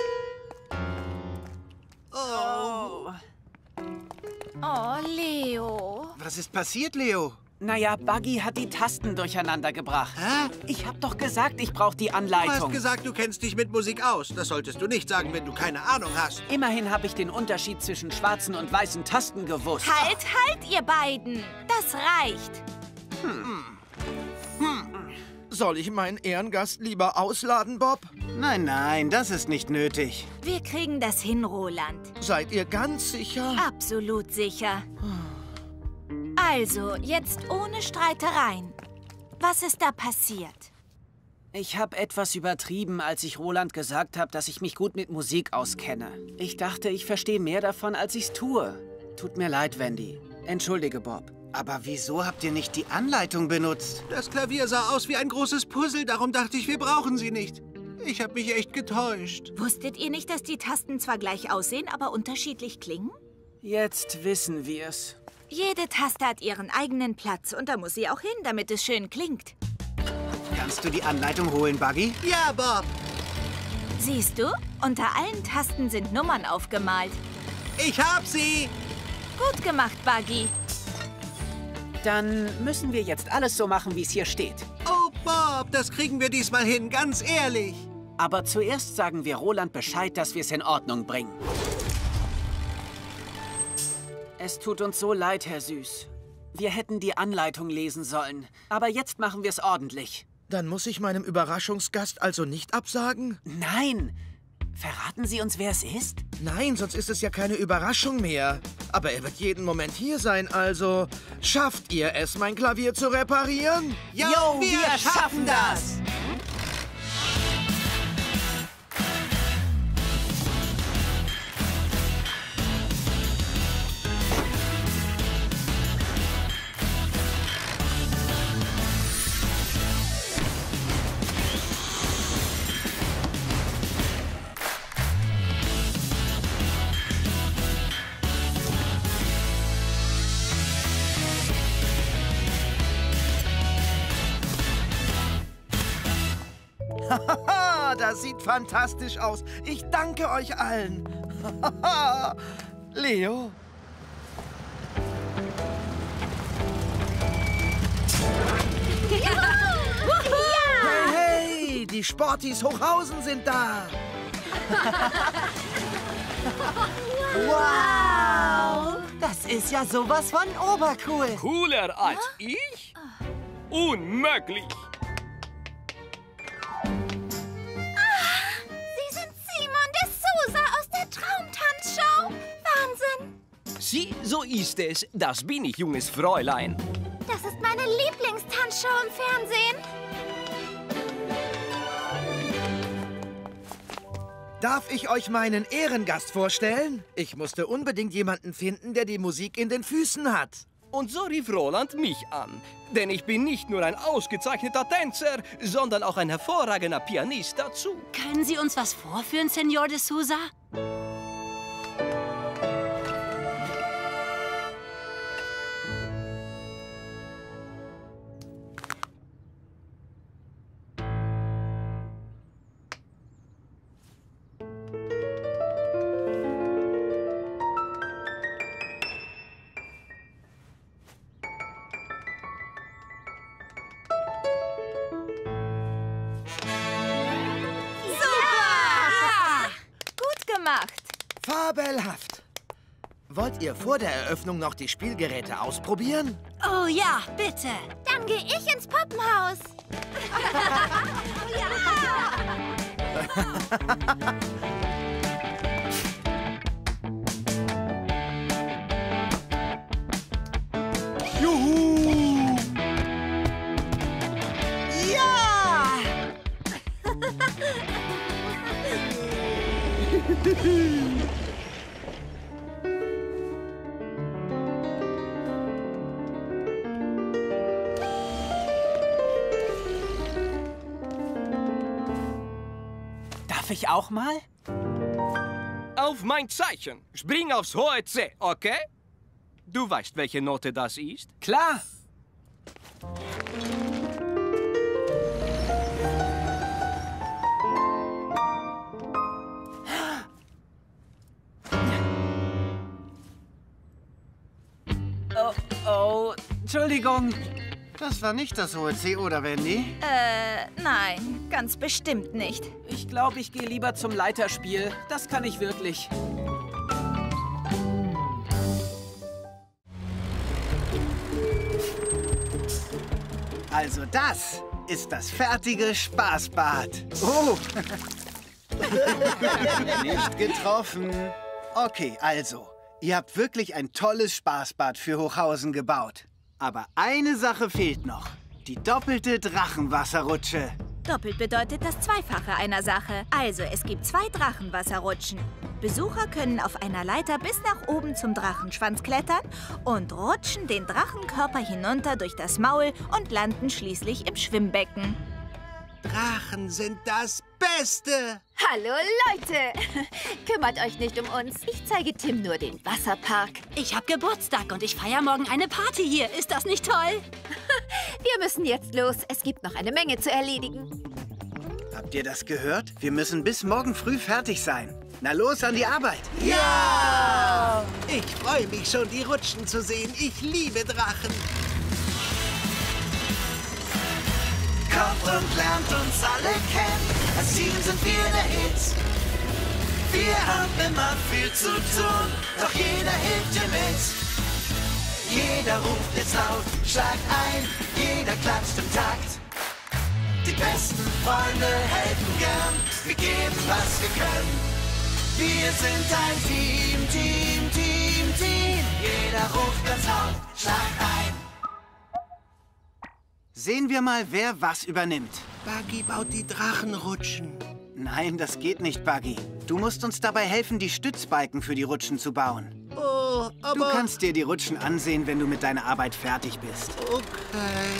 Oh. Oh, Leo. Was ist passiert, Leo? Naja, Buggy hat die Tasten durcheinander gebracht. Hä? Ich hab doch gesagt, ich brauche die Anleitung. Du hast gesagt, du kennst dich mit Musik aus. Das solltest du nicht sagen, wenn du keine Ahnung hast. Immerhin habe ich den Unterschied zwischen schwarzen und weißen Tasten gewusst. Halt, halt, ihr beiden. Das reicht. Hm. Hm. Soll ich meinen Ehrengast lieber ausladen, Bob? Nein, nein, das ist nicht nötig. Wir kriegen das hin, Roland. Seid ihr ganz sicher? Absolut sicher. Also, jetzt ohne Streitereien. Was ist da passiert? Ich habe etwas übertrieben, als ich Roland gesagt habe, dass ich mich gut mit Musik auskenne. Ich dachte, ich verstehe mehr davon, als ich's tue. Tut mir leid, Wendy. Entschuldige, Bob. Aber wieso habt ihr nicht die Anleitung benutzt? Das Klavier sah aus wie ein großes Puzzle, darum dachte ich, wir brauchen sie nicht. Ich habe mich echt getäuscht. Wusstet ihr nicht, dass die Tasten zwar gleich aussehen, aber unterschiedlich klingen? Jetzt wissen wir's. Jede Taste hat ihren eigenen Platz und da muss sie auch hin, damit es schön klingt. Kannst du die Anleitung holen, Buggy? Ja, Bob. Siehst du? Unter allen Tasten sind Nummern aufgemalt. Ich hab sie! Gut gemacht, Buggy. Dann müssen wir jetzt alles so machen, wie es hier steht. Oh, Bob, das kriegen wir diesmal hin, ganz ehrlich. Aber zuerst sagen wir Roland Bescheid, dass wir es in Ordnung bringen. Es tut uns so leid, Herr Süß. Wir hätten die Anleitung lesen sollen. Aber jetzt machen wir es ordentlich. Dann muss ich meinem Überraschungsgast also nicht absagen? Nein! Verraten Sie uns, wer es ist? Nein, sonst ist es ja keine Überraschung mehr. Aber er wird jeden Moment hier sein, also... Schafft ihr es, mein Klavier zu reparieren? Jo, wir, wir schaffen das! Haha, das sieht fantastisch aus. Ich danke euch allen. Leo. Hey, hey, die Sportis Hochhausen sind da. Wow! Das ist ja sowas von obercool. Cooler als ich? Unmöglich. Traumtanzshow? Wahnsinn! Sie, so ist es. Das bin ich, junges Fräulein. Das ist meine Lieblingstanzshow im Fernsehen. Darf ich euch meinen Ehrengast vorstellen? Ich musste unbedingt jemanden finden, der die Musik in den Füßen hat. Und so rief Roland mich an. Denn ich bin nicht nur ein ausgezeichneter Tänzer, sondern auch ein hervorragender Pianist dazu. Können Sie uns was vorführen, Senor de Sousa? Fabelhaft. Wollt ihr vor der Eröffnung noch die Spielgeräte ausprobieren? Oh ja, bitte. Dann gehe ich ins Puppenhaus. Ja. Darf ich auch mal? Auf mein Zeichen. Spring aufs hohe C, okay? Du weißt, welche Note das ist? Klar. Oh, oh, Entschuldigung. Das war nicht das hohe C, oder, Wendy? Äh, nein, ganz bestimmt nicht. Ich glaube, ich gehe lieber zum Leiterspiel. Das kann ich wirklich. Also das ist das fertige Spaßbad. Oh! Nicht getroffen. Okay, also, ihr habt wirklich ein tolles Spaßbad für Hochhausen gebaut. Aber eine Sache fehlt noch. Die doppelte Drachenwasserrutsche. Doppelt bedeutet das Zweifache einer Sache. Also, es gibt zwei Drachenwasserrutschen. Besucher können auf einer Leiter bis nach oben zum Drachenschwanz klettern und rutschen den Drachenkörper hinunter durch das Maul und landen schließlich im Schwimmbecken. Drachen sind das Beste! Hallo Leute! Kümmert euch nicht um uns. Ich zeige Tim nur den Wasserpark. Ich hab Geburtstag und ich feiere morgen eine Party hier. Ist das nicht toll? Wir müssen jetzt los. Es gibt noch eine Menge zu erledigen. Habt ihr das gehört? Wir müssen bis morgen früh fertig sein. Na los, an die Arbeit! Ja! Ich freue mich schon, die Rutschen zu sehen. Ich liebe Drachen. Kommt und lernt uns alle kennen. Als Team sind wir der Hit. Wir haben immer viel zu tun, doch jeder hilft dir mit. Jeder ruft jetzt laut, schlagt ein, jeder klatscht im Takt. Die besten Freunde helfen gern, wir geben, was wir können. Wir sind ein Team, Team, Team, Team. Jeder ruft ganz laut, schlag ein. Sehen wir mal, wer was übernimmt. Buggy baut die Drachenrutschen. Nein, das geht nicht, Buggy. Du musst uns dabei helfen, die Stützbalken für die Rutschen zu bauen. Oh, aber... Du kannst dir die Rutschen ansehen, wenn du mit deiner Arbeit fertig bist. Okay.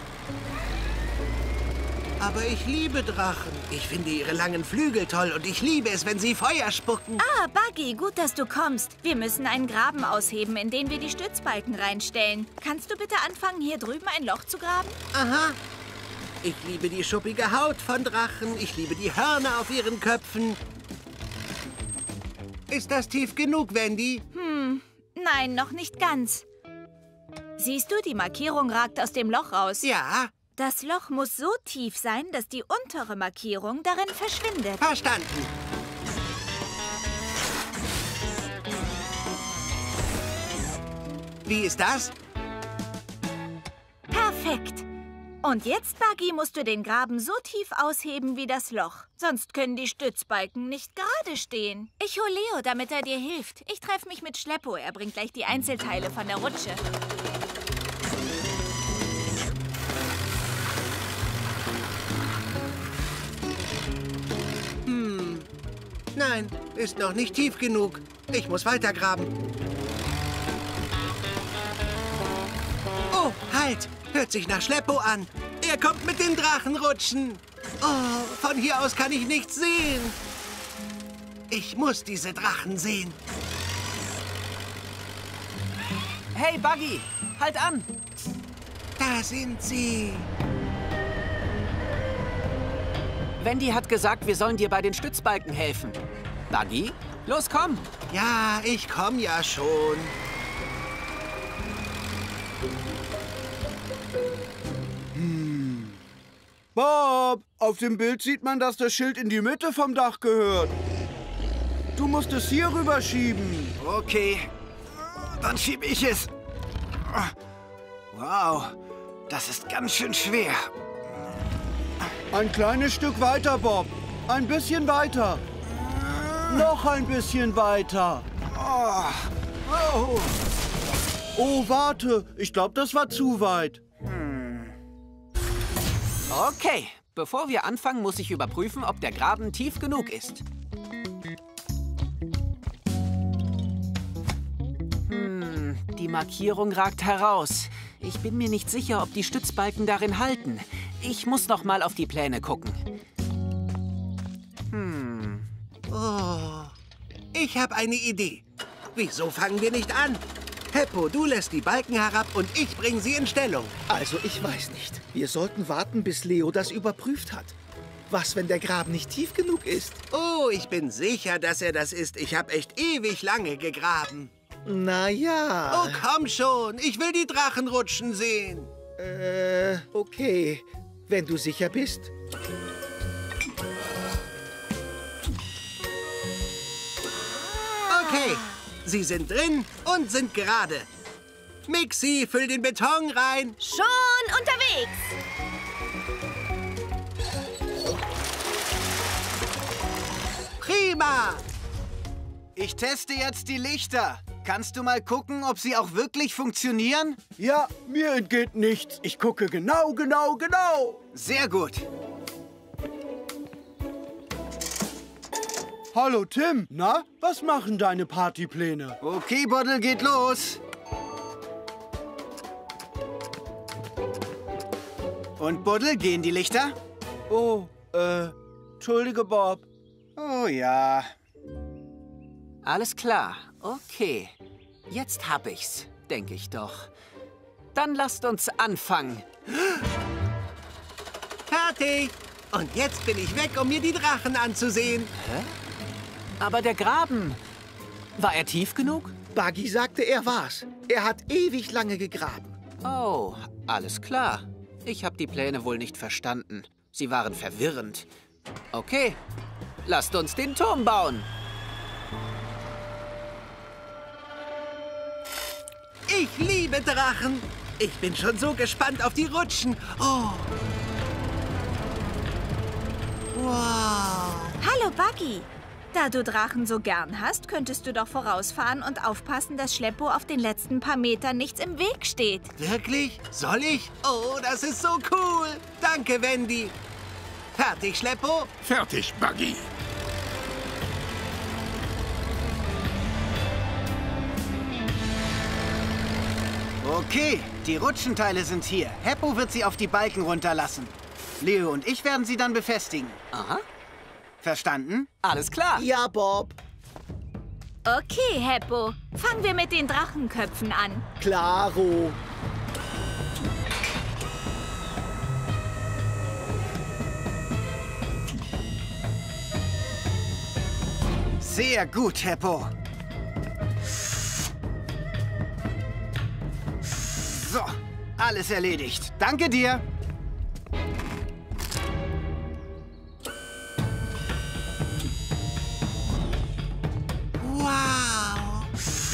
Aber ich liebe Drachen. Ich finde ihre langen Flügel toll und ich liebe es, wenn sie Feuer spucken. Ah, Buggy, gut, dass du kommst. Wir müssen einen Graben ausheben, in den wir die Stützbalken reinstellen. Kannst du bitte anfangen, hier drüben ein Loch zu graben? Aha. Ich liebe die schuppige Haut von Drachen. Ich liebe die Hörner auf ihren Köpfen. Ist das tief genug, Wendy? Hm, nein, noch nicht ganz. Siehst du, die Markierung ragt aus dem Loch raus. Ja. Das Loch muss so tief sein, dass die untere Markierung darin verschwindet. Verstanden. Wie ist das? Perfekt. Und jetzt, Buggy, musst du den Graben so tief ausheben wie das Loch. Sonst können die Stützbalken nicht gerade stehen. Ich hole Leo, damit er dir hilft. Ich treffe mich mit Schleppo. Er bringt gleich die Einzelteile von der Rutsche. Hm. Nein, ist noch nicht tief genug. Ich muss weitergraben. Oh, halt! Hört sich nach Schleppo an. Er kommt mit den Drachenrutschen. Oh, von hier aus kann ich nichts sehen. Ich muss diese Drachen sehen. Hey, Buggy, halt an! Da sind sie. Wendy hat gesagt, wir sollen dir bei den Stützbalken helfen. Buggy, los, komm! Ja, ich komm ja schon. Hm. Bob, auf dem Bild sieht man, dass das Schild in die Mitte vom Dach gehört. Du musst es hier rüberschieben. Okay, dann schiebe ich es. Wow, das ist ganz schön schwer. Ein kleines Stück weiter, Bob. Ein bisschen weiter. Noch ein bisschen weiter. Oh, oh. Oh, warte. Ich glaube, das war zu weit. Hm. Okay, bevor wir anfangen, muss ich überprüfen, ob der Graben tief genug ist. Hm, die Markierung ragt heraus. Ich bin mir nicht sicher, ob die Stützbalken darin halten. Ich muss noch mal auf die Pläne gucken. Hm. Oh, ich habe eine Idee. Wieso fangen wir nicht an? Heppo, du lässt die Balken herab und ich bringe sie in Stellung. Also, ich weiß nicht. Wir sollten warten, bis Leo das überprüft hat. Was, wenn der Graben nicht tief genug ist? Oh, ich bin sicher, dass er das ist. Ich habe echt ewig lange gegraben. Na ja. Oh, komm schon. Ich will die Drachen rutschen sehen. Äh, okay. Wenn du sicher bist. Okay, sie sind drin und sind gerade. Mixi, füll den Beton rein. Schon unterwegs. Prima. Ich teste jetzt die Lichter. Kannst du mal gucken, ob sie auch wirklich funktionieren? Ja, mir entgeht nichts. Ich gucke genau, genau, genau. Sehr gut. Hallo Tim, na, was machen deine Partypläne? Okay, Buddel, geht los. Und Buddel, gehen die Lichter? Oh, äh, entschuldige, Bob. Oh ja. Alles klar, okay. Jetzt hab ich's, denke ich doch. Dann lasst uns anfangen. Fertig. Und jetzt bin ich weg, um mir die Drachen anzusehen. Hä? Aber der Graben, war er tief genug? Buggy sagte, er war's. Er hat ewig lange gegraben. Oh, alles klar. Ich habe die Pläne wohl nicht verstanden. Sie waren verwirrend. Okay, lasst uns den Turm bauen. Ich liebe Drachen. Ich bin schon so gespannt auf die Rutschen. Oh. Wow. Hallo, Buggy. Da du Drachen so gern hast, könntest du doch vorausfahren und aufpassen, dass Schleppo auf den letzten paar Metern nichts im Weg steht. Wirklich? Soll ich? Oh, das ist so cool. Danke, Wendy. Fertig, Schleppo? Fertig, Buggy. Okay, die Rutschenteile sind hier. Heppo wird sie auf die Balken runterlassen. Leo und ich werden sie dann befestigen. Aha. Verstanden? Alles klar. Ja, Bob. Okay, Heppo. Fangen wir mit den Drachenköpfen an. Klaro. Sehr gut, Heppo. So, alles erledigt. Danke dir. Wow.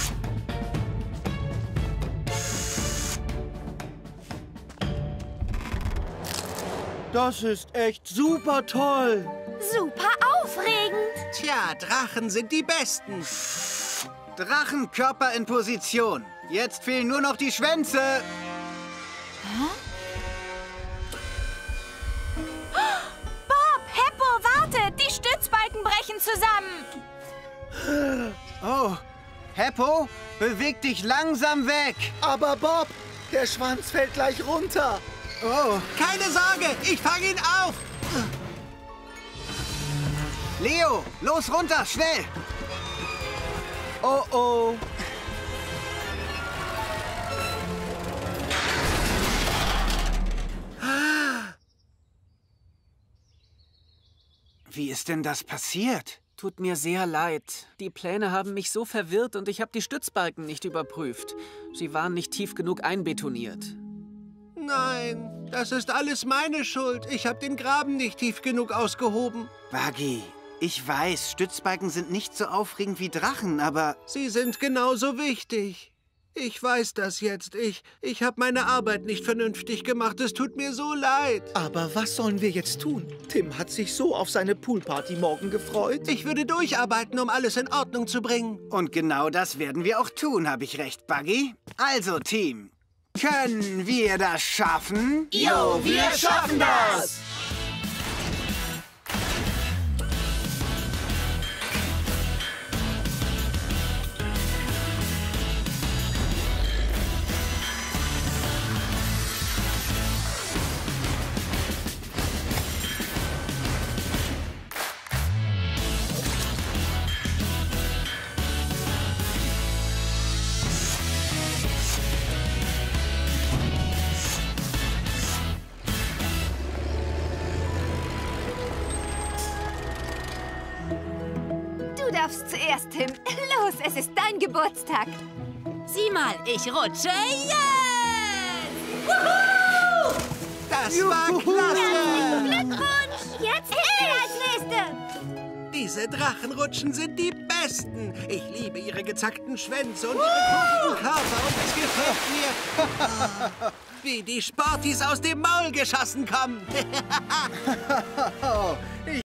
Das ist echt super toll. Super aufregend. Tja, Drachen sind die Besten. Drachenkörper in Position. Jetzt fehlen nur noch die Schwänze. Hä? Bob, Heppo, warte! Die Stützbalken brechen zusammen. Oh, Heppo, beweg dich langsam weg. Aber Bob, der Schwanz fällt gleich runter. Oh, keine Sorge, ich fange ihn auf. Leo, los runter, schnell. Oh, oh. Wie ist denn das passiert? Tut mir sehr leid. Die Pläne haben mich so verwirrt und ich habe die Stützbalken nicht überprüft. Sie waren nicht tief genug einbetoniert. Nein, das ist alles meine Schuld. Ich habe den Graben nicht tief genug ausgehoben. Buggy, ich weiß, Stützbalken sind nicht so aufregend wie Drachen, aber... Sie sind genauso wichtig. Ich weiß das jetzt. Ich, ich habe meine Arbeit nicht vernünftig gemacht. Es tut mir so leid. Aber was sollen wir jetzt tun? Tim hat sich so auf seine Poolparty morgen gefreut. Ich würde durcharbeiten, um alles in Ordnung zu bringen. Und genau das werden wir auch tun, habe ich recht, Buggy? Also, Team, können wir das schaffen? Jo, wir schaffen das! darfst zuerst hin. Los, es ist dein Geburtstag. Sieh mal, ich rutsche jetzt! Wuhu! Das Juhu. war klasse! Glückwunsch! Jetzt ich als Nächste! Diese Drachenrutschen sind die besten. Ich liebe ihre gezackten Schwänze und ihre kugeln Körper und es gefällt mir, wie die Sportis aus dem Maul geschossen kommen.